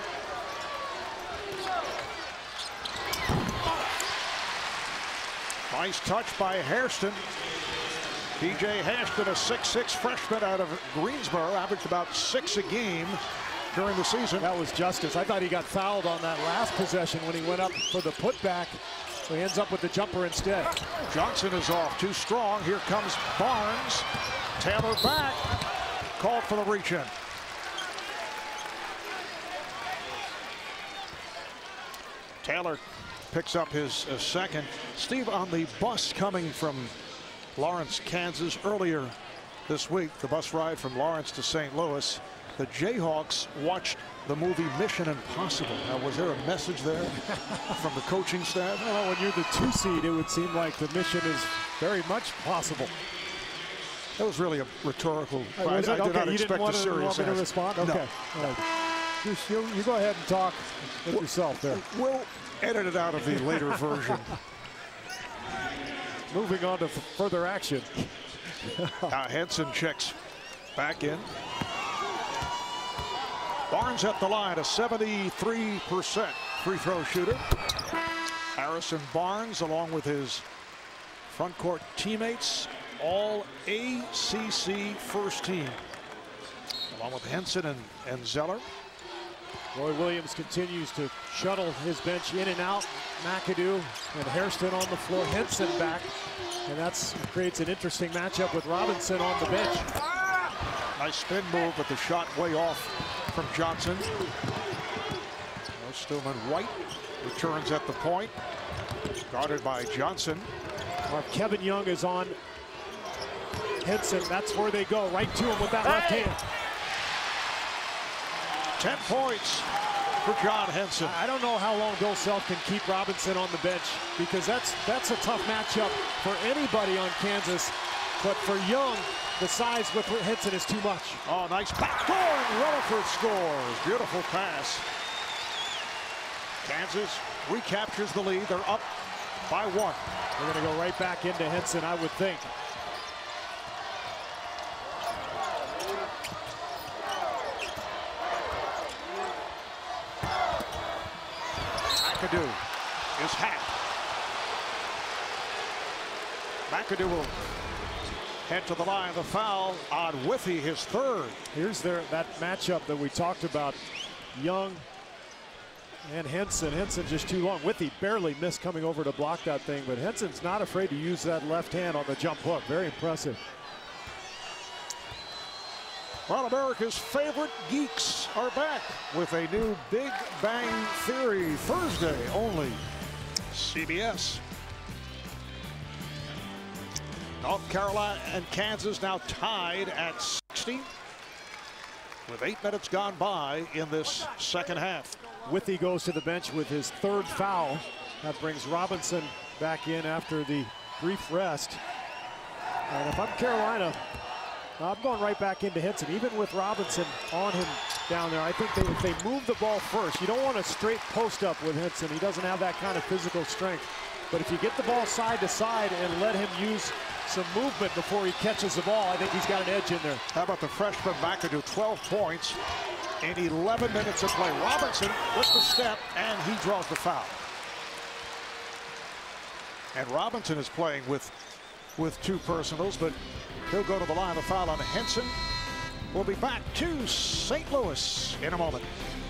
Nice touch by Hairston. P J Hairston, a six six freshman out of Greensboro, averaged about six a game during the season. That was justice. I thought he got fouled on that last possession when he went up for the putback. So he ends up with the jumper instead. Johnson is off, too strong. Here comes Barnes. Taylor back. Called for the reach-in. Taylor picks up his uh, second. Steve, on the bus coming from Lawrence, Kansas earlier this week, the bus ride from Lawrence to Saint Louis, the Jayhawks watched the movie Mission Impossible. Now, was there a message there from the coaching staff? Well, when you're the two seed, it would seem like the mission is very much possible. That was really a rhetorical. Oh, I, I did okay, not you expect didn't want a to, serious want me to answer. respond? No. Okay. All right. Just, you, you go ahead and talk with well, yourself there. We'll edit it out of the later version. Moving on to further action. uh, Henson checks back in. Barnes at the line, a seventy-three percent free throw shooter. Harrison Barnes, along with his front court teammates, all A C C first team, along with Henson and, and Zeller. Roy Williams continues to shuttle his bench in and out. McAdoo and Hairston on the floor. Henson back. And that creates an interesting matchup with Robinson on the bench. Nice spin move, but the shot way off from Johnson. Stillman White returns at the point. Guarded by Johnson. Well, Kevin Young is on Henson. That's where they go, right to him with that left hand. Ten points for John Henson. I don't know how long Bill Self can keep Robinson on the bench, because that's that's a tough matchup for anybody on Kansas. But for Young, the size with Henson is too much. Oh, nice backdoor, and Rutherford scores. Beautiful pass. Kansas recaptures the lead. They're up by one. They're going to go right back into Henson, I would think. McAdoo is hacked. McAdoo will head to the line of the foul on Withey, his third. Here's their that matchup that we talked about. Young and Henson. Henson just too long. Withey barely missed coming over to block that thing, but Henson's not afraid to use that left hand on the jump hook. Very impressive. Well, America's favorite geeks are back with a new Big Bang Theory Thursday only. C B S. North Carolina and Kansas now tied at sixty with eight minutes gone by in this second half. Withey goes to the bench with his third foul. That brings Robinson back in after the brief rest. And if I'm Carolina, I'm going right back into Henson. Even with Robinson on him down there, I think they, if they move the ball first, you don't want a straight post up with Henson. He doesn't have that kind of physical strength. But if you get the ball side to side and let him use some movement before he catches the ball, I think he's got an edge in there. How about the freshman McAdoo? twelve points in eleven minutes of play. Robinson with the step, and he draws the foul. And Robinson is playing with, with two personals, but he'll go to the line of foul on Henson. We'll be back to Saint Louis in a moment.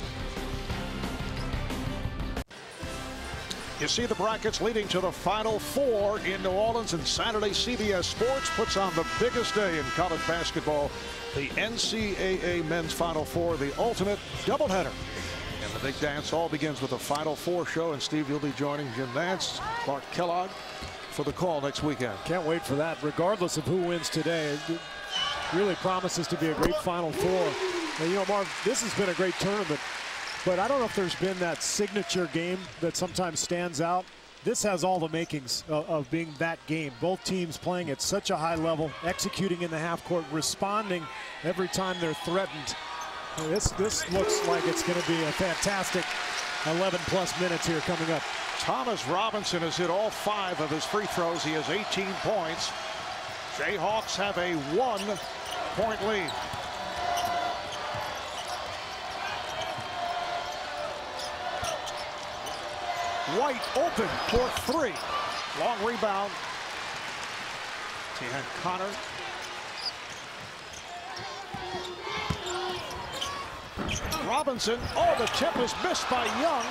You see the brackets leading to the Final Four in New Orleans, and Saturday C B S Sports puts on the biggest day in college basketball, the N C double A Men's Final Four, the ultimate doubleheader. And the big dance all begins with the Final Four show, and Steve, you'll be joining Jim Nance, Clark Kellogg for the call next weekend. Can't wait for that, regardless of who wins today. It really promises to be a great Final Four. And, you know, Marv, this has been a great tournament. But I don't know if there's been that signature game that sometimes stands out. This has all the makings of, of being that game. Both teams playing at such a high level, executing in the half court, responding every time they're threatened. This, this looks like it's going to be a fantastic eleven plus minutes here coming up. Thomas Robinson has hit all five of his free throws. He has eighteen points. Jayhawks have a one-point lead. White open for three. Long rebound. And Connor. Robinson. Oh, the tip is missed by Young.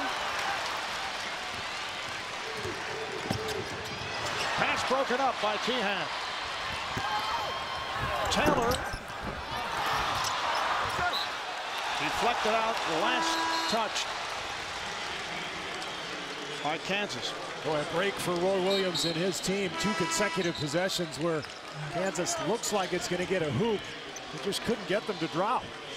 Pass broken up by Tehan. Taylor. Deflected out. Last touch by Kansas. Boy, a break for Roy Williams and his team. Two consecutive possessions where Kansas looks like it's going to get a hoop. They just couldn't get them to drop.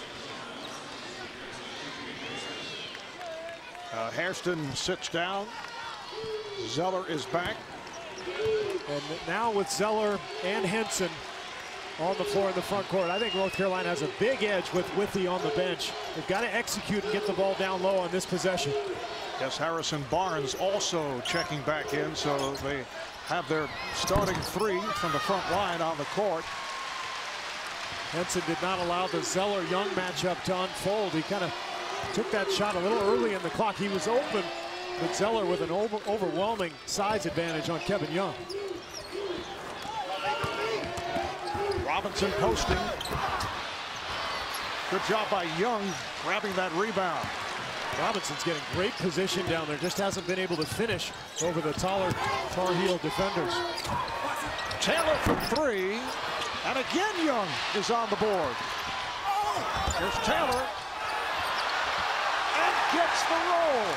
Uh, Hairston sits down. Zeller is back. And now with Zeller and Henson on the floor in the front court, I think North Carolina has a big edge with Withey on the bench. They've got to execute and get the ball down low on this possession. Yes, Harrison Barnes also checking back in, so they have their starting three from the front line on the court. Henson did not allow the Zeller-Young matchup to unfold. He kind of took that shot a little early in the clock. He was open, but Zeller with an over overwhelming size advantage on Kevin Young. Robinson posting. Good job by Young grabbing that rebound. Robinson's getting great position down there, just hasn't been able to finish over the taller Tar Heel defenders. Taylor from three, And again, Young is on the board. Here's Taylor. And gets the roll.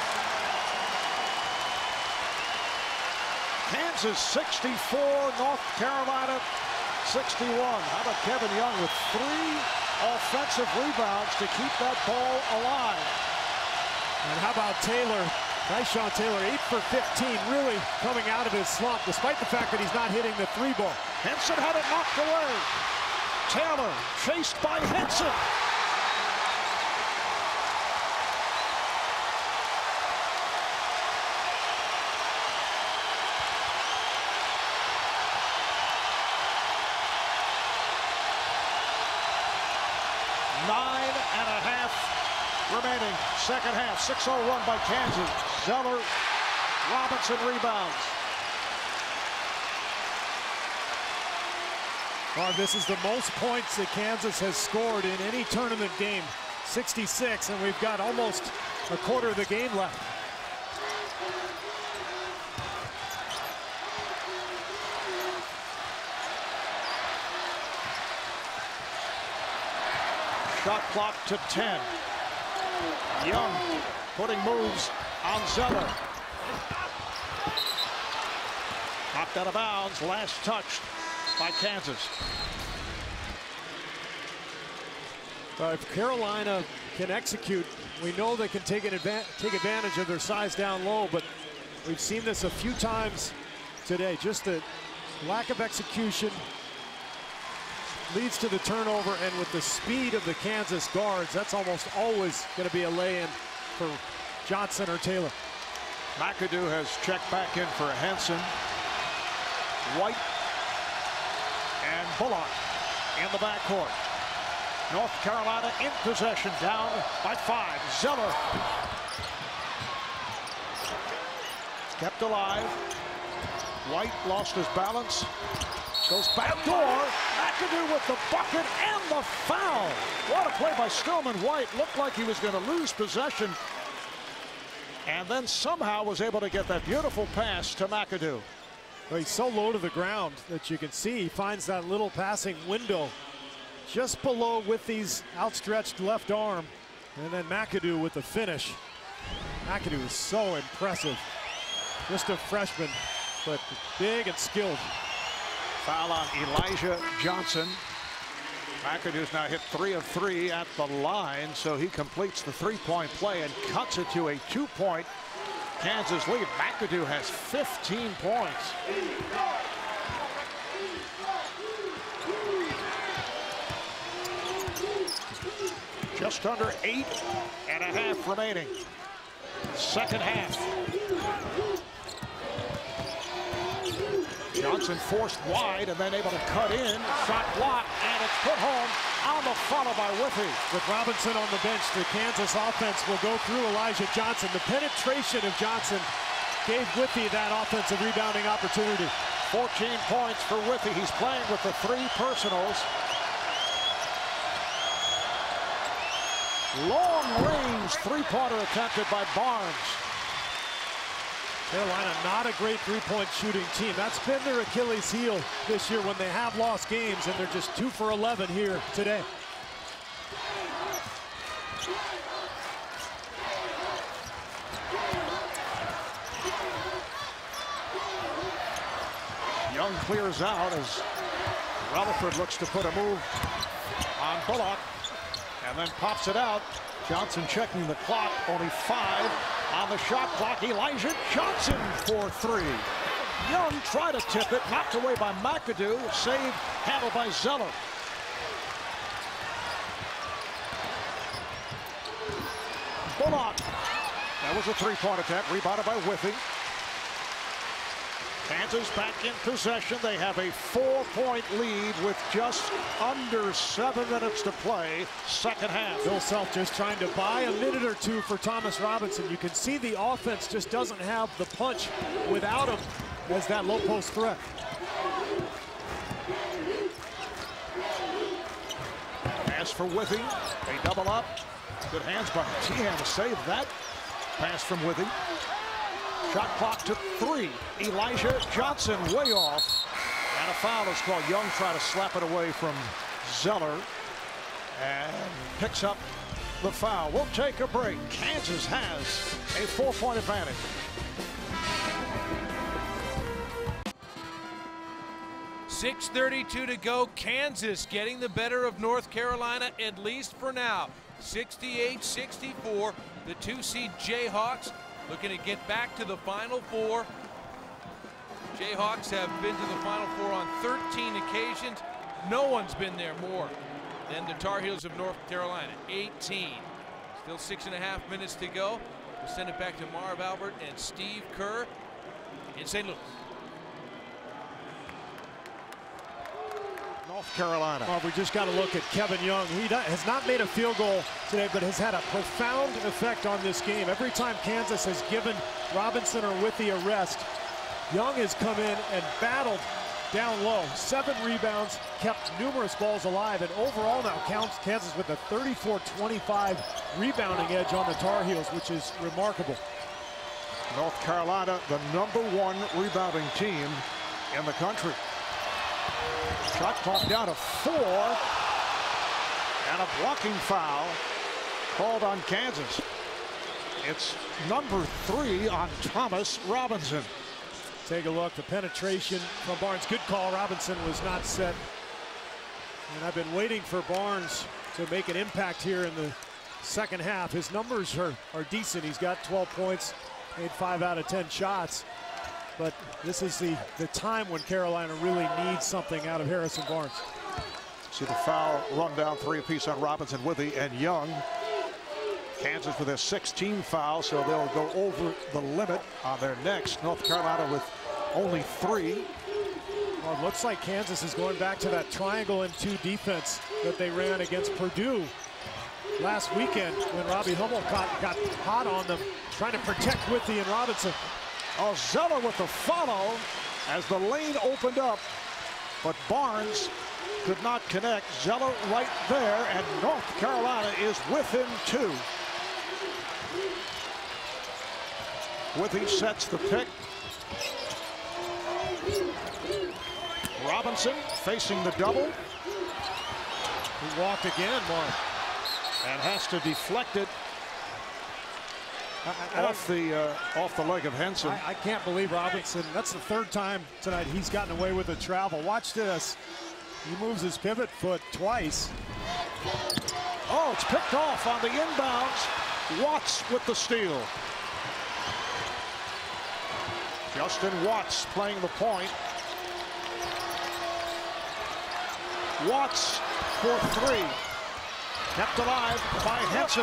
Kansas sixty-four, North Carolina sixty-one. How about Kevin Young with three offensive rebounds to keep that ball alive? And how about Taylor? Tyshawn Taylor, eight for fifteen, really coming out of his slump, despite the fact that he's not hitting the three ball. Henson had it knocked away. Taylor chased by Henson. Nine and a half remaining. Second half, six oh run by Kansas. Zeller, Robinson rebounds. Well, this is the most points that Kansas has scored in any tournament game. sixty-six, and we've got almost a quarter of the game left. Shot clock to ten. Young putting moves on Zeller. Knocked out of bounds. Last touch by Kansas. Uh, if Carolina can execute, we know they can take, an adva take advantage of their size down low, but we've seen this a few times today. Just the lack of execution leads to the turnover, and with the speed of the Kansas guards, that's almost always going to be a lay-in for Johnson or Taylor. McAdoo has checked back in for Henson. White and Bullock in the backcourt. North Carolina in possession, down by five. Zeller kept alive. White lost his balance. Goes back door. McAdoo with the bucket and the foul. What a play by Stillman. White looked like he was going to lose possession, and then somehow was able to get that beautiful pass to McAdoo. Well, he's so low to the ground that you can see he finds that little passing window just below Withey's outstretched left arm, and then McAdoo with the finish. McAdoo is so impressive. Just a freshman, but big and skilled. Foul on Elijah Johnson. McAdoo's now hit three of three at the line, so he completes the three-point play and cuts it to a two-point Kansas lead. McAdoo has fifteen points. Just under eight and a half remaining. Second half. Johnson forced wide and then able to cut in. Shot blocked, and it's put home on the follow by Withey. With Robinson on the bench, the Kansas offense will go through Elijah Johnson. The penetration of Johnson gave Withey that offensive rebounding opportunity. fourteen points for Withey. He's playing with the three personals. Long range three-pointer attempted by Barnes. Carolina not a great three-point shooting team. That's been their Achilles heel this year when they have lost games, and they're just two for eleven here today. Young clears out as Rutherford looks to put a move on Bullock and then pops it out. Johnson checking the clock, only five on the shot clock. Elijah Johnson for three. Young tried to tip it, knocked away by McAdoo, saved, handled by Zeller. Bullock. That was a three-point attempt, rebounded by Withey. Kansas back in possession. They have a four-point lead with just under seven minutes to play, second half. Bill Self just trying to buy a minute or two for Thomas Robinson. You can see the offense just doesn't have the punch without him as that low post threat. Pass for Withey. They double up. Good hands by Ncaa to save that pass from Withey. Shot clock to three. Elijah Johnson way off. And And a foul is called. Young trying to slap it away from Zeller and picks up the foul. We'll take a break. Kansas has a four-point advantage. six thirty-two to go. Kansas getting the better of North Carolina, at least for now. sixty-eight sixty-four. The two-seed Jayhawks looking to get back to the Final Four. Jayhawks have been to the Final Four on thirteen occasions. No one's been there more than the Tar Heels of North Carolina, eighteen. Still six and a half minutes to go. We'll send it back to Marv Albert and Steve Kerr in Saint Louis. North Carolina. Well, we just got to look at Kevin Young. He has not made a field goal today, but has had a profound effect on this game. Every time Kansas has given Robinson or Withey a rest, Young has come in and battled down low. Seven rebounds, kept numerous balls alive, and overall now counts Kansas with a thirty-four twenty-five rebounding edge on the Tar Heels, which is remarkable. North Carolina, the number one rebounding team in the country. Shot clock down to four, and a blocking foul called on Kansas. It's number three on Thomas Robinson. Take a look, the penetration from Barnes. Good call. Robinson was not set. And I've been waiting for Barnes to make an impact here in the second half. His numbers are, are decent. He's got twelve points, made five out of ten shots. But this is the, the time when Carolina really needs something out of Harrison Barnes. See the foul run down, three apiece on Robinson, Withey, and Young. Kansas with their sixteen foul, so they'll go over the limit on their next. North Carolina with only three. Well, it looks like Kansas is going back to that triangle and two defense that they ran against Purdue last weekend when Robbie Hummel got, got hot on them, trying to protect Withey and Robinson. Oh, Zeller with the follow as the lane opened up, but Barnes could not connect. Zeller right there, and North Carolina is within two. Withey sets the pick. Robinson facing the double. He walked again, Mark. And has to deflect it I, I off the uh, off the leg of Henson. I, I can't believe Robinson. That's the third time tonight he's gotten away with a travel. Watch this. He moves his pivot foot twice. Oh, it's picked off on the inbounds. Watts with the steal. Justin Watts playing the point. Watts for three. Kept alive by Henson.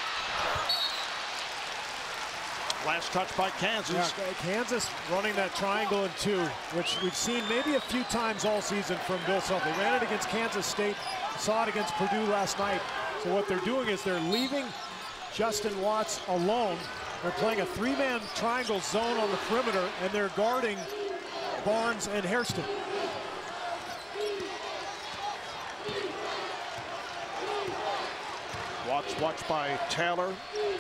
Last touch by Kansas. Yeah, Kansas running that triangle in two, which we've seen maybe a few times all season from Bill Self. They ran it against Kansas State, saw it against Purdue last night. So what they're doing is they're leaving Justin Watts alone. They're playing a three-man triangle zone on the perimeter, and they're guarding Barnes and Hairston. Watts watched by Taylor.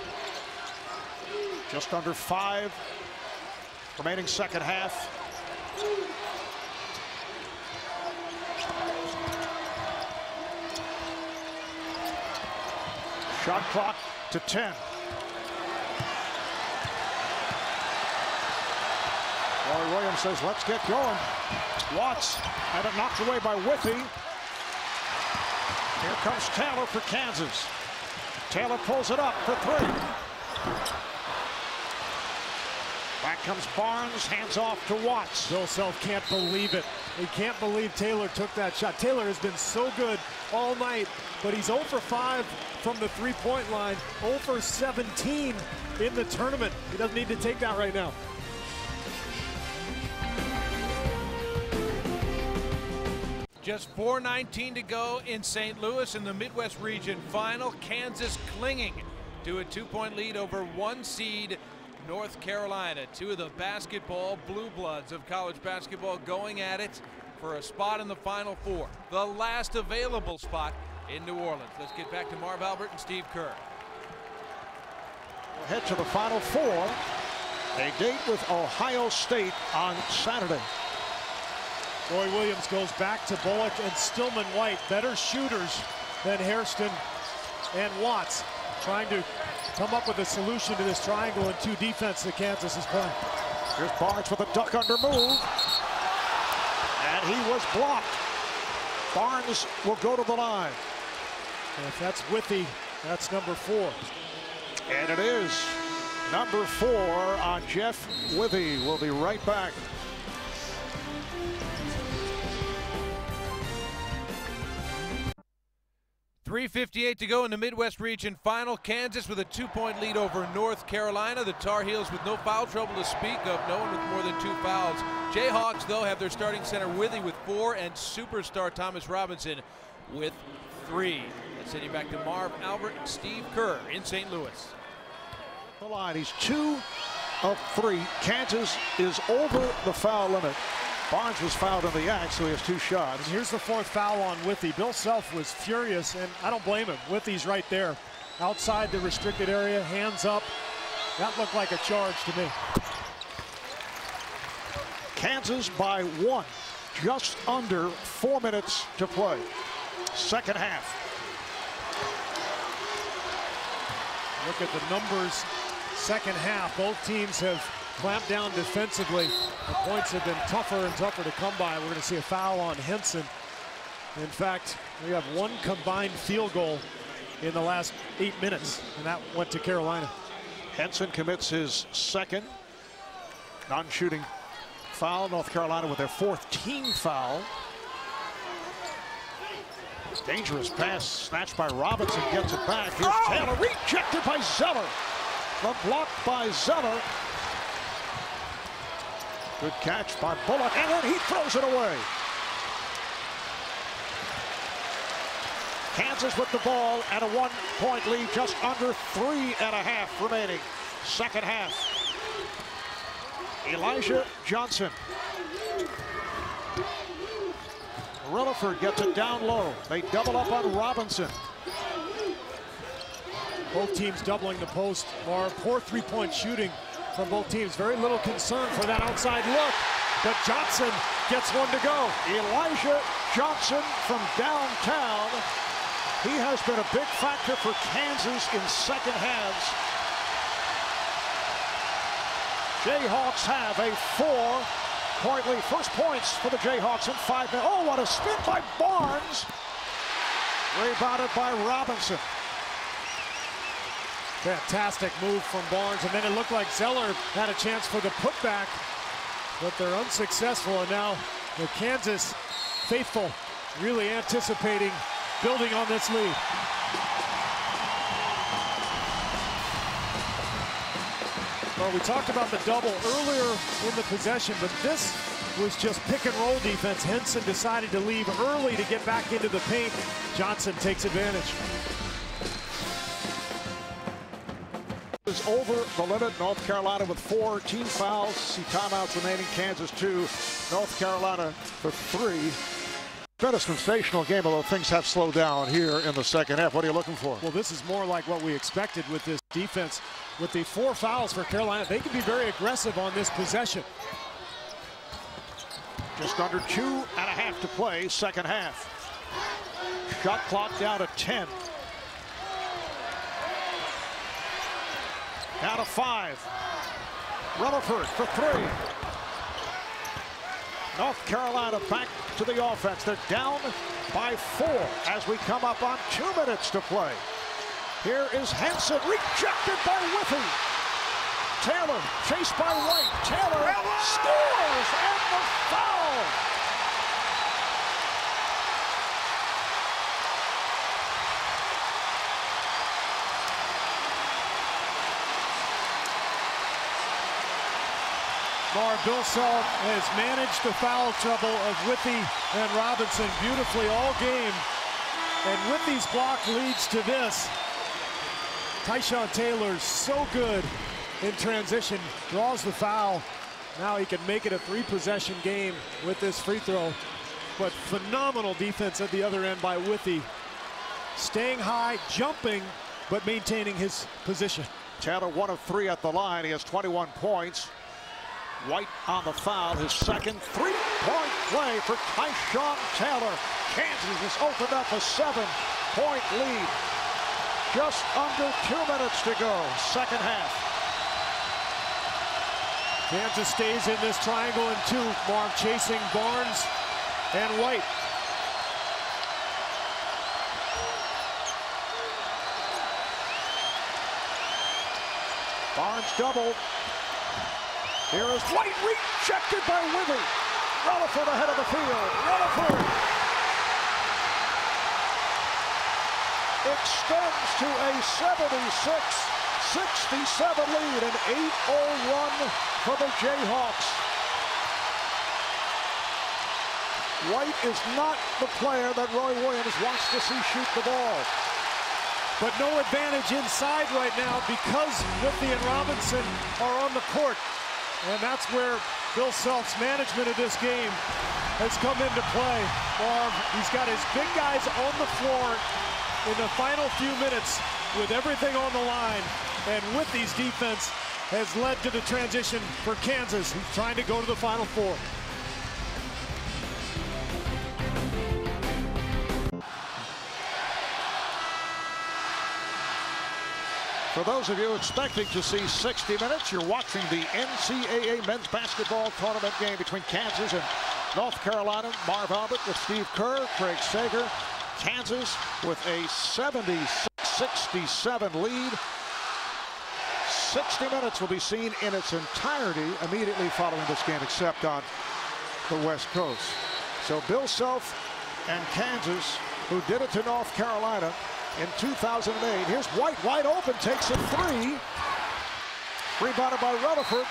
Just under five remaining second half. Shot clock to ten. Roy Williams says, let's get going. Watts had it knocked away by Withey. Here comes Taylor for Kansas. Taylor pulls it up for three. Back comes Barnes, hands off to Watts. Bill Self can't believe it. He can't believe Taylor took that shot. Taylor has been so good all night, but he's zero for five from the three-point line, zero for seventeen in the tournament. He doesn't need to take that right now. Just four nineteen to go in Saint Louis in the Midwest Region Final. Kansas clinging to a two-point lead over one seed North Carolina. Two of the basketball blue bloods of college basketball going at it for a spot in the Final Four. The last available spot in New Orleans. Let's get back to Marv Albert and Steve Kerr. We'll head to the Final Four. A date with Ohio State on Saturday. Roy Williams goes back to Bullock and Stillman White. Better shooters than Hairston and Watts. Trying to come up with a solution to this triangle and two defense that Kansas is playing. Here's Barnes with a duck under move. And he was blocked. Barnes will go to the line. And if that's Withy, that's number four. And it is number four on Jeff Withy. We'll be right back. three fifty-eight to go in the Midwest Region Final. Kansas with a two-point lead over North Carolina. The Tar Heels with no foul trouble to speak of. No one with more than two fouls. Jayhawks, though, have their starting center Withy with four and superstar Thomas Robinson with three. Let's send you back to Marv Albert and Steve Kerr in Saint Louis. The line, he's two of three. Kansas is over the foul limit. Barnes was fouled in the act, so he has two shots. And here's the fourth foul on Withy. Bill Self was furious, and I don't blame him. Withy's right there, outside the restricted area, hands up. That looked like a charge to me. Kansas by one, just under four minutes to play. Second half. Look at the numbers. Second half, both teams have clamped down defensively. The points have been tougher and tougher to come by. We're going to see a foul on Henson. In fact, we have one combined field goal in the last eight minutes, and that went to Carolina. Henson commits his second non-shooting foul. North Carolina with their fourth team foul. Dangerous pass snatched by Robinson, gets it back. Here's oh! Taylor, rejected by Zeller. The block by Zeller. Good catch by Bullock, and then he throws it away. Kansas with the ball and a one-point lead, just under three and a half remaining. Second half. Elijah Johnson. Rutherford gets it down low. They double up on Robinson. Both teams doubling the post. Or poor three-point shooting from both teams. Very little concern for that outside look. But Johnson gets one to go. Elijah Johnson from downtown. He has been a big factor for Kansas in second halves. Jayhawks have a four-point lead. First points for the Jayhawks in five minutes. Oh, what a spin by Barnes. Rebounded by Robinson. Fantastic move from Barnes, and then it looked like Zeller had a chance for the putback, but they're unsuccessful, and now the Kansas faithful really anticipating building on this lead. Well, we talked about the double earlier in the possession, but this was just pick and roll defense. Henson decided to leave early to get back into the paint. Johnson takes advantage. Is over the limit. North Carolina with four team fouls. See timeouts remaining. Kansas two, North Carolina for three. Been a sensational game, although things have slowed down here in the second half. What are you looking for? Well, this is more like what we expected with this defense. With the four fouls for Carolina, they can be very aggressive on this possession. Just under two and a half to play, second half. Shot clock down to ten. Down to five. Rutherford for three. North Carolina back to the offense. They're down by four as we come up on two minutes to play. Here is Henson, rejected by Withy. Taylor chased by White. Taylor scores and the foul. Mar Bill Self has managed the foul trouble of Withy and Robinson beautifully all game. And Withy's block leads to this. Tyshawn Taylor's so good in transition, draws the foul. Now he can make it a three-possession game with this free throw. But phenomenal defense at the other end by Withy. Staying high, jumping, but maintaining his position. Taylor one of three at the line. He has twenty-one points. White on the foul, his second three-point play for Tyshawn Taylor. Kansas has opened up a seven-point lead. Just under two minutes to go, second half. Kansas stays in this triangle in two. Marv chasing Barnes and White. Barnes doubled. Here is White, rejected by Withy. Rutherford ahead of the field. Rutherford extends to a seventy-six sixty-seven lead, an eight oh run for the Jayhawks. White is not the player that Roy Williams wants to see shoot the ball. But no advantage inside right now because Withy and Robinson are on the court. And that's where Bill Self's management of this game has come into play. Marv, he's got his big guys on the floor in the final few minutes with everything on the line. And Withy's defense has led to the transition for Kansas, who's trying to go to the Final Four. For those of you expecting to see sixty minutes, you're watching the N C A A men's basketball tournament game between Kansas and North Carolina. Marv Albert with Steve Kerr, Craig Sager. Kansas with a seventy-six sixty-seven lead. sixty minutes will be seen in its entirety immediately following this game, except on the West Coast. So Bill Self and Kansas, who did it to North Carolina in two thousand eight. Here's White, wide open, takes a three. Rebounded by Rutherford.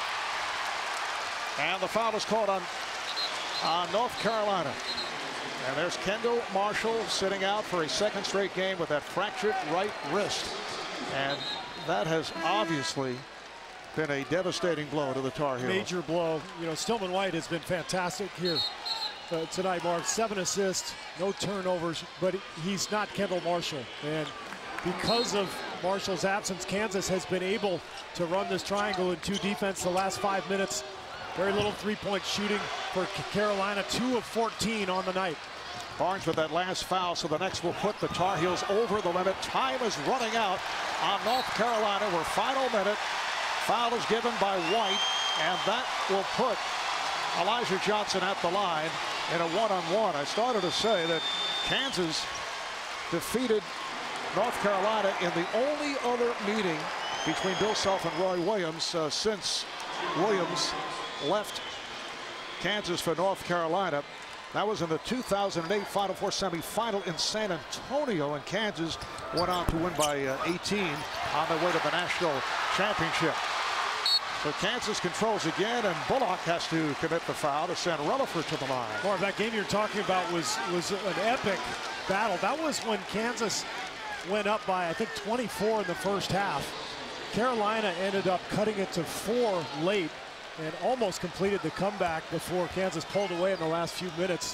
And the foul is called on, on North Carolina. And there's Kendall Marshall sitting out for a second straight game with that fractured right wrist. And that has obviously been a devastating blow to the Tar Heels. Major blow. You know, Stillman White has been fantastic here Uh, tonight, Mark. Seven assists, no turnovers, but he's not Kendall Marshall. And because of Marshall's absence, Kansas has been able to run this triangle in two defense the last five minutes. Very little three-point shooting for Carolina, two of fourteen on the night. Barnes with that last foul, so the next will put the Tar Heels over the limit. Time is running out on North Carolina. We're final minute. Foul is given by White, and that will put Elijah Johnson at the line in a one-on-one. I started to say that Kansas defeated North Carolina in the only other meeting between Bill Self and Roy Williams uh, since Williams left Kansas for North Carolina. That was in the two thousand eight Final Four semifinal in San Antonio, and Kansas went on to win by uh, eighteen on their way to the national championship. So Kansas controls again, and Bullock has to commit the foul to send Rutherford to the line. Marv, that game you're talking about was was an epic battle. That was when Kansas went up by, I think, twenty-four in the first half. Carolina ended up cutting it to four late and almost completed the comeback before Kansas pulled away in the last few minutes.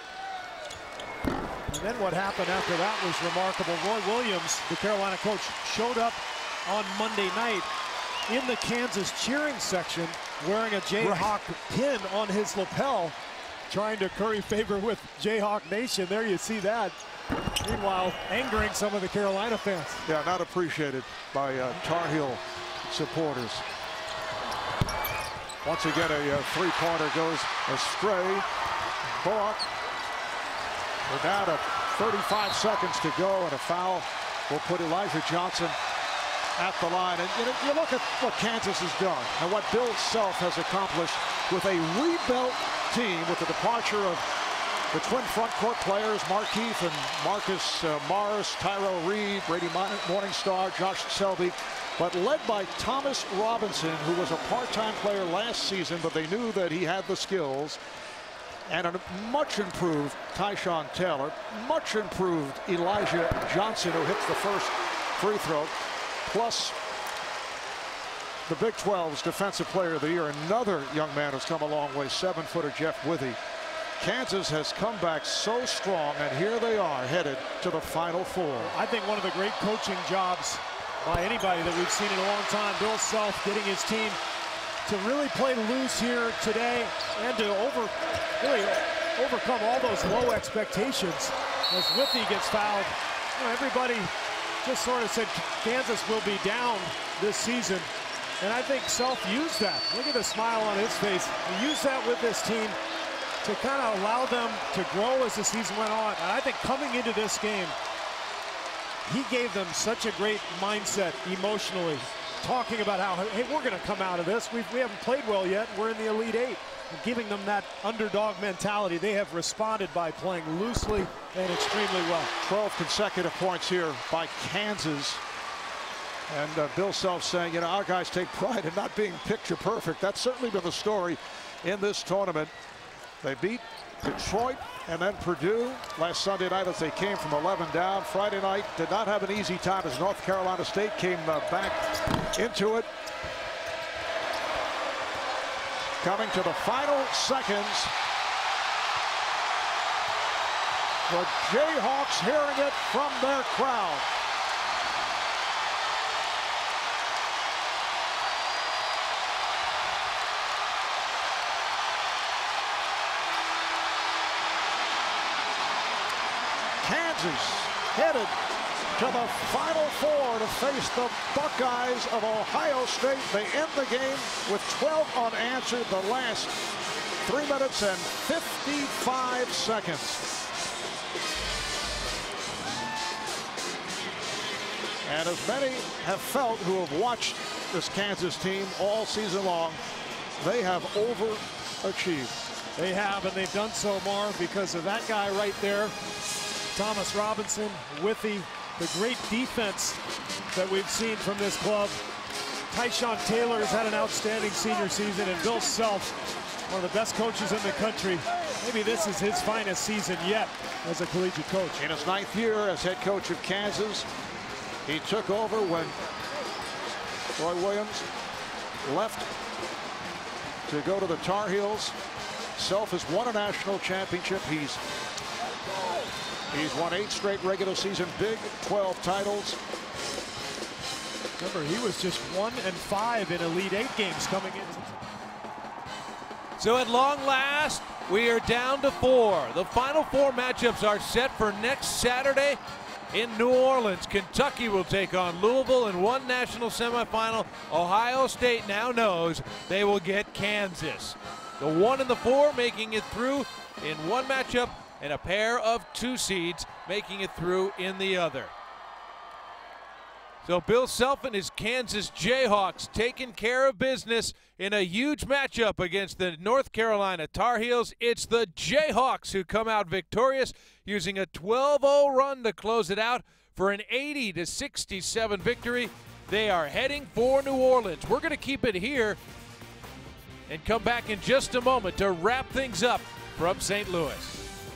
And then what happened after that was remarkable. Roy Williams, the Carolina coach, showed up on Monday night in the Kansas cheering section wearing a Jayhawk right. pin on his lapel, trying to curry favor with Jayhawk Nation. There you see that. Meanwhile, angering some of the Carolina fans. Yeah, not appreciated by uh, Tar Heel supporters. Once again, a uh, three-pointer goes astray. Bullock. We're down to thirty-five seconds to go, and a foul will put Elijah Johnson at the line. And you know, you look at what Kansas has done and what Bill Self has accomplished with a rebuilt team, with the departure of the twin front court players, Markeith and Marcus uh, Morris, Tyro Reed, Brady Morningstar, Josh Selby, but led by Thomas Robinson, who was a part-time player last season, but they knew that he had the skills, and a much improved Tyshawn Taylor, much improved Elijah Johnson, who hits the first free throw, plus the Big twelve's Defensive Player of the Year, another young man who's come a long way, seven-footer Jeff Withy. Kansas has come back so strong, and here they are headed to the Final Four. I think one of the great coaching jobs by anybody that we've seen in a long time. Bill Self getting his team to really play loose here today and to over, really overcome all those low expectations. As Withy gets fouled, you know, everybody just sort of said Kansas will be down this season. And I think Self used that. Look at the smile on his face. He used that with this team to kind of allow them to grow as the season went on. And I think coming into this game, he gave them such a great mindset emotionally, talking about how, hey, we're going to come out of this. We've, we haven't played well yet. We're in the Elite Eight. And giving them that underdog mentality. They have responded by playing loosely and extremely well. twelve consecutive points here by Kansas. And uh, Bill Self saying, you know, our guys take pride in not being picture perfect. That's certainly been the story in this tournament. They beat Detroit and then Purdue last Sunday night as they came from eleven down. Friday night did not have an easy time as North Carolina State came uh, back into it. Coming to the final seconds. The Jayhawks hearing it from their crowd. Kansas headed to the Final Four to face the Buckeyes of Ohio State. They end the game with twelve unanswered, the last three minutes and fifty-five seconds. And as many have felt who have watched this Kansas team all season long, they have overachieved. They have, and they've done so, Marv, because of that guy right there, Thomas Robinson, Withy, the great defense that we've seen from this club. Tyshawn Taylor has had an outstanding senior season, and Bill Self, one of the best coaches in the country. Maybe this is his finest season yet as a collegiate coach. In his ninth year as head coach of Kansas, he took over when Roy Williams left to go to the Tar Heels. Self has won a national championship. He's He's won eight straight regular season Big twelve titles. Remember, he was just one and five in Elite Eight games coming in. So at long last, we are down to four. The Final Four matchups are set for next Saturday in New Orleans. Kentucky will take on Louisville in one national semifinal. Ohio State now knows they will get Kansas. The one and the four making it through in one matchup, and a pair of two seeds making it through in the other. So Bill Self and his Kansas Jayhawks taking care of business in a huge matchup against the North Carolina Tar Heels. It's the Jayhawks who come out victorious, using a twelve oh run to close it out for an eighty to sixty-seven victory. They are heading for New Orleans. We're going to keep it here and come back in just a moment to wrap things up from Saint Louis.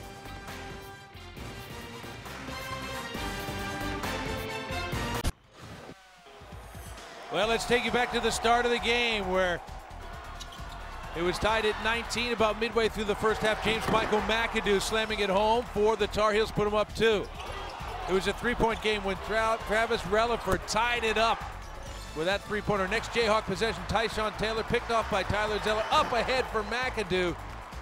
Well, let's take you back to the start of the game where it was tied at nineteen about midway through the first half. James Michael McAdoo slamming it home for the Tar Heels, put them up two. It was a three-point game when Tra Travis Relaford tied it up with that three-pointer. Next Jayhawk possession, Tyshawn Taylor picked off by Tyler Zeller. Up ahead for McAdoo.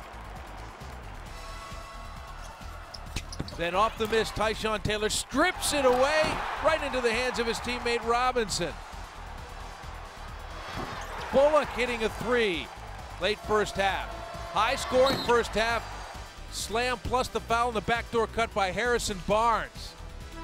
Then off the miss, Tyshawn Taylor strips it away right into the hands of his teammate Robinson. Bullock hitting a three late first half. High scoring first half. Slam plus the foul in the backdoor cut by Harrison Barnes.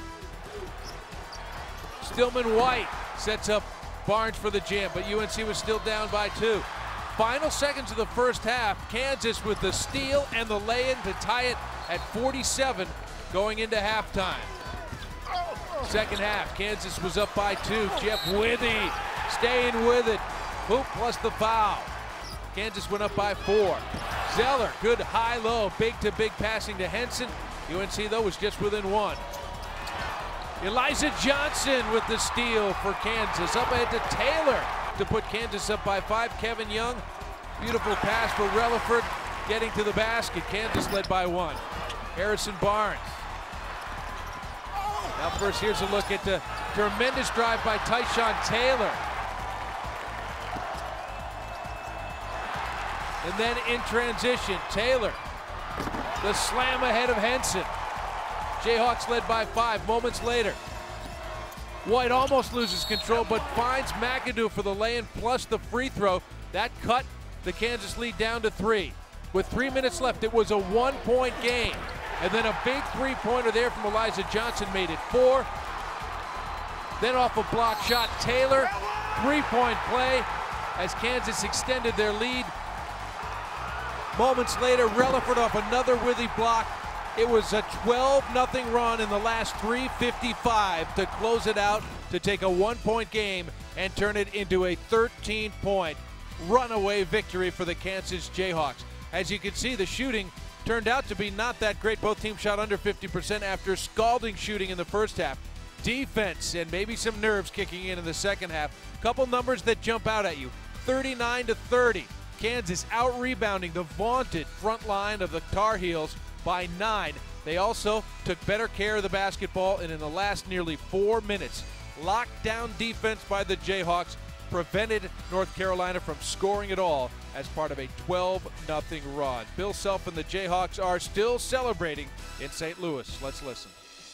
Stillman White sets up Barnes for the jam, but U N C was still down by two. Final seconds of the first half, Kansas with the steal and the lay-in to tie it at forty-seven going into halftime. Second half, Kansas was up by two. Jeff Withy staying with it. Hoop plus the foul. Kansas went up by four. Zeller, good high-low, big-to-big passing to Henson. U N C, though, was just within one. Elijah Johnson with the steal for Kansas. Up ahead to Taylor to put Kansas up by five. Kevin Young, beautiful pass for Relaford, getting to the basket. Kansas led by one. Harrison Barnes. Now first, here's a look at the tremendous drive by Tyshawn Taylor. And then in transition, Taylor, the slam ahead of Henson. Jayhawks led by five moments later. White almost loses control, but finds McAdoo for the lay-in plus the free throw. That cut the Kansas lead down to three. With three minutes left, it was a one-point game. And then a big three-pointer there from Elijah Johnson made it four. Then off a block shot, Taylor, three-point play as Kansas extended their lead. Moments later, Relaford off another Withy block. It was a twelve nothing run in the last three fifty-five to close it out to take a one-point game and turn it into a thirteen-point runaway victory for the Kansas Jayhawks. As you can see, the shooting turned out to be not that great. Both teams shot under fifty percent after scalding shooting in the first half. Defense and maybe some nerves kicking in in the second half. Couple numbers that jump out at you. thirty-nine to thirty. Kansas out-rebounding the vaunted front line of the Tar Heels by nine. They also took better care of the basketball, and in the last nearly four minutes, lockdown defense by the Jayhawks prevented North Carolina from scoring at all as part of a twelve nothing run. Bill Self and the Jayhawks are still celebrating in Saint Louis. Let's listen.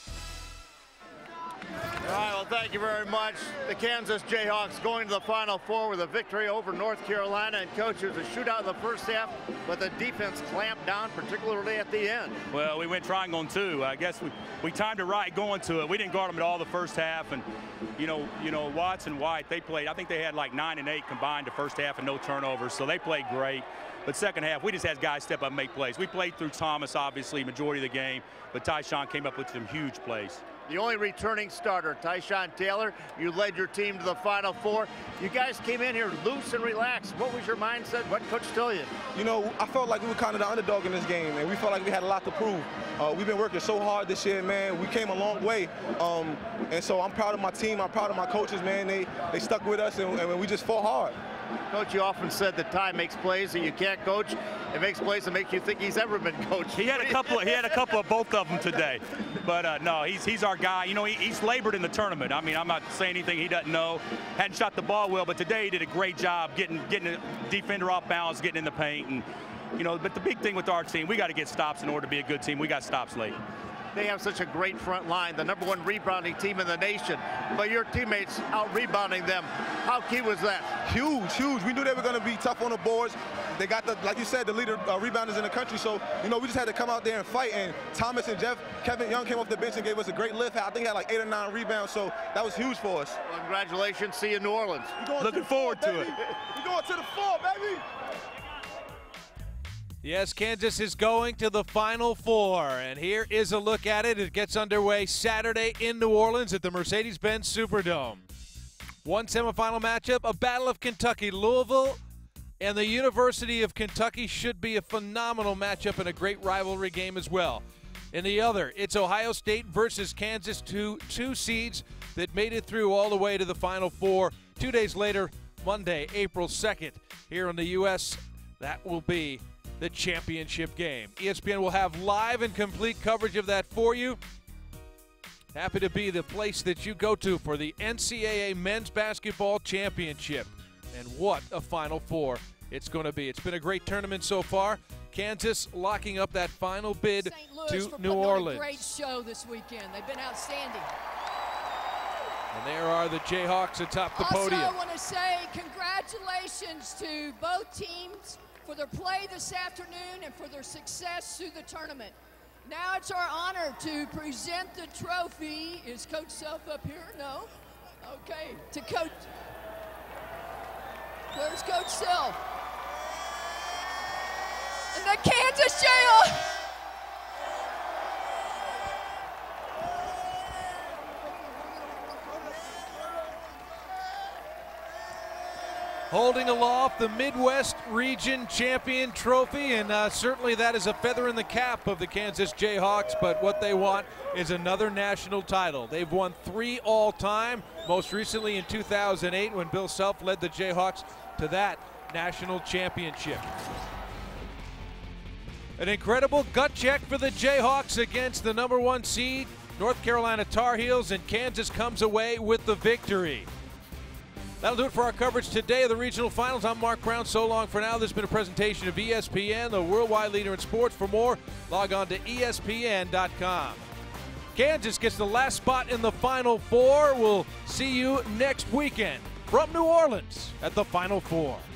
All right, well, thank you very much. The Kansas Jayhawks going to the Final Four with a victory over North Carolina. And, Coach, it was a shootout in the first half, but the defense clamped down, particularly at the end. Well, we went triangle on two. I guess we, we timed it right going to it. We didn't guard them at all the first half. And, you know, you know, Watts and White, they played, I think they had like nine and eight combined the first half and no turnovers. So they played great. But second half, we just had guys step up and make plays. We played through Thomas, obviously, majority of the game. But Tyshawn came up with some huge plays. The only returning starter, Tyshawn Taylor, you led your team to the Final Four. You guys came in here loose and relaxed. What was your mindset? What coach tell you? You know, I felt like we were kind of the underdog in this game, and we felt like we had a lot to prove. Uh, we've been working so hard this year, man. We came a long way, um, and so I'm proud of my team. I'm proud of my coaches, man. They they stuck with us, and, and we just fought hard. Coach, you often said that Ty makes plays and you can't coach. It makes plays that make you think he's ever been coached. He had a couple. Of, he had a couple of both of them today, but uh, no, he's he's our guy. You know, he, he's labored in the tournament. I mean, I'm not saying anything he doesn't know. Hadn't shot the ball well, but today he did a great job getting getting a defender off balance, getting in the paint, and you know. But the big thing with our team, we got to get stops in order to be a good team. We got stops late. They have such a great front line, the number one rebounding team in the nation, but your teammates out rebounding them. How key was that? Huge, huge. We knew they were going to be tough on the boards. They got the, like you said, the leader uh, rebounders in the country. So, you know, we just had to come out there and fight. And Thomas and Jeff, Kevin Young came off the bench and gave us a great lift. I think he had like eight or nine rebounds. So that was huge for us. Well, congratulations. See you in New Orleans. Looking forward floor, to baby. it. We're going to the floor, baby. Yes, Kansas is going to the Final Four, and here is a look at it. It gets underway Saturday in New Orleans at the Mercedes-Benz Superdome. One semifinal matchup, a Battle of Kentucky. Louisville and the University of Kentucky should be a phenomenal matchup and a great rivalry game as well. In the other, it's Ohio State versus Kansas, two, two seeds that made it through all the way to the Final Four. Two days later, Monday, April second, here in the U S, that will be the championship game. E S P N will have live and complete coverage of that for you. Happy to be the place that you go to for the N C double A Men's Basketball Championship. And what a Final Four it's going to be. It's been a great tournament so far. Kansas locking up that final bid to New Orleans. Great show this weekend. They've been outstanding. And there are the Jayhawks atop the also, podium. I want to say congratulations to both teams for their play this afternoon and for their success through the tournament. Now it's our honor to present the trophy. Is Coach Self up here? No? Okay. To Coach. There's Coach Self. And the Kansas Jayhawks. Holding aloft the Midwest Region Champion Trophy, and uh, certainly that is a feather in the cap of the Kansas Jayhawks, but what they want is another national title. They've won three all-time, most recently in two thousand eight when Bill Self led the Jayhawks to that national championship. An incredible gut check for the Jayhawks against the number one seed, North Carolina Tar Heels, and Kansas comes away with the victory. That'll do it for our coverage today of the regional finals. I'm Mark Brown. So long for now. This has been a presentation of E S P N, the worldwide leader in sports. For more, log on to E S P N dot com. Kansas gets the last spot in the Final Four. We'll see you next weekend from New Orleans at the Final Four.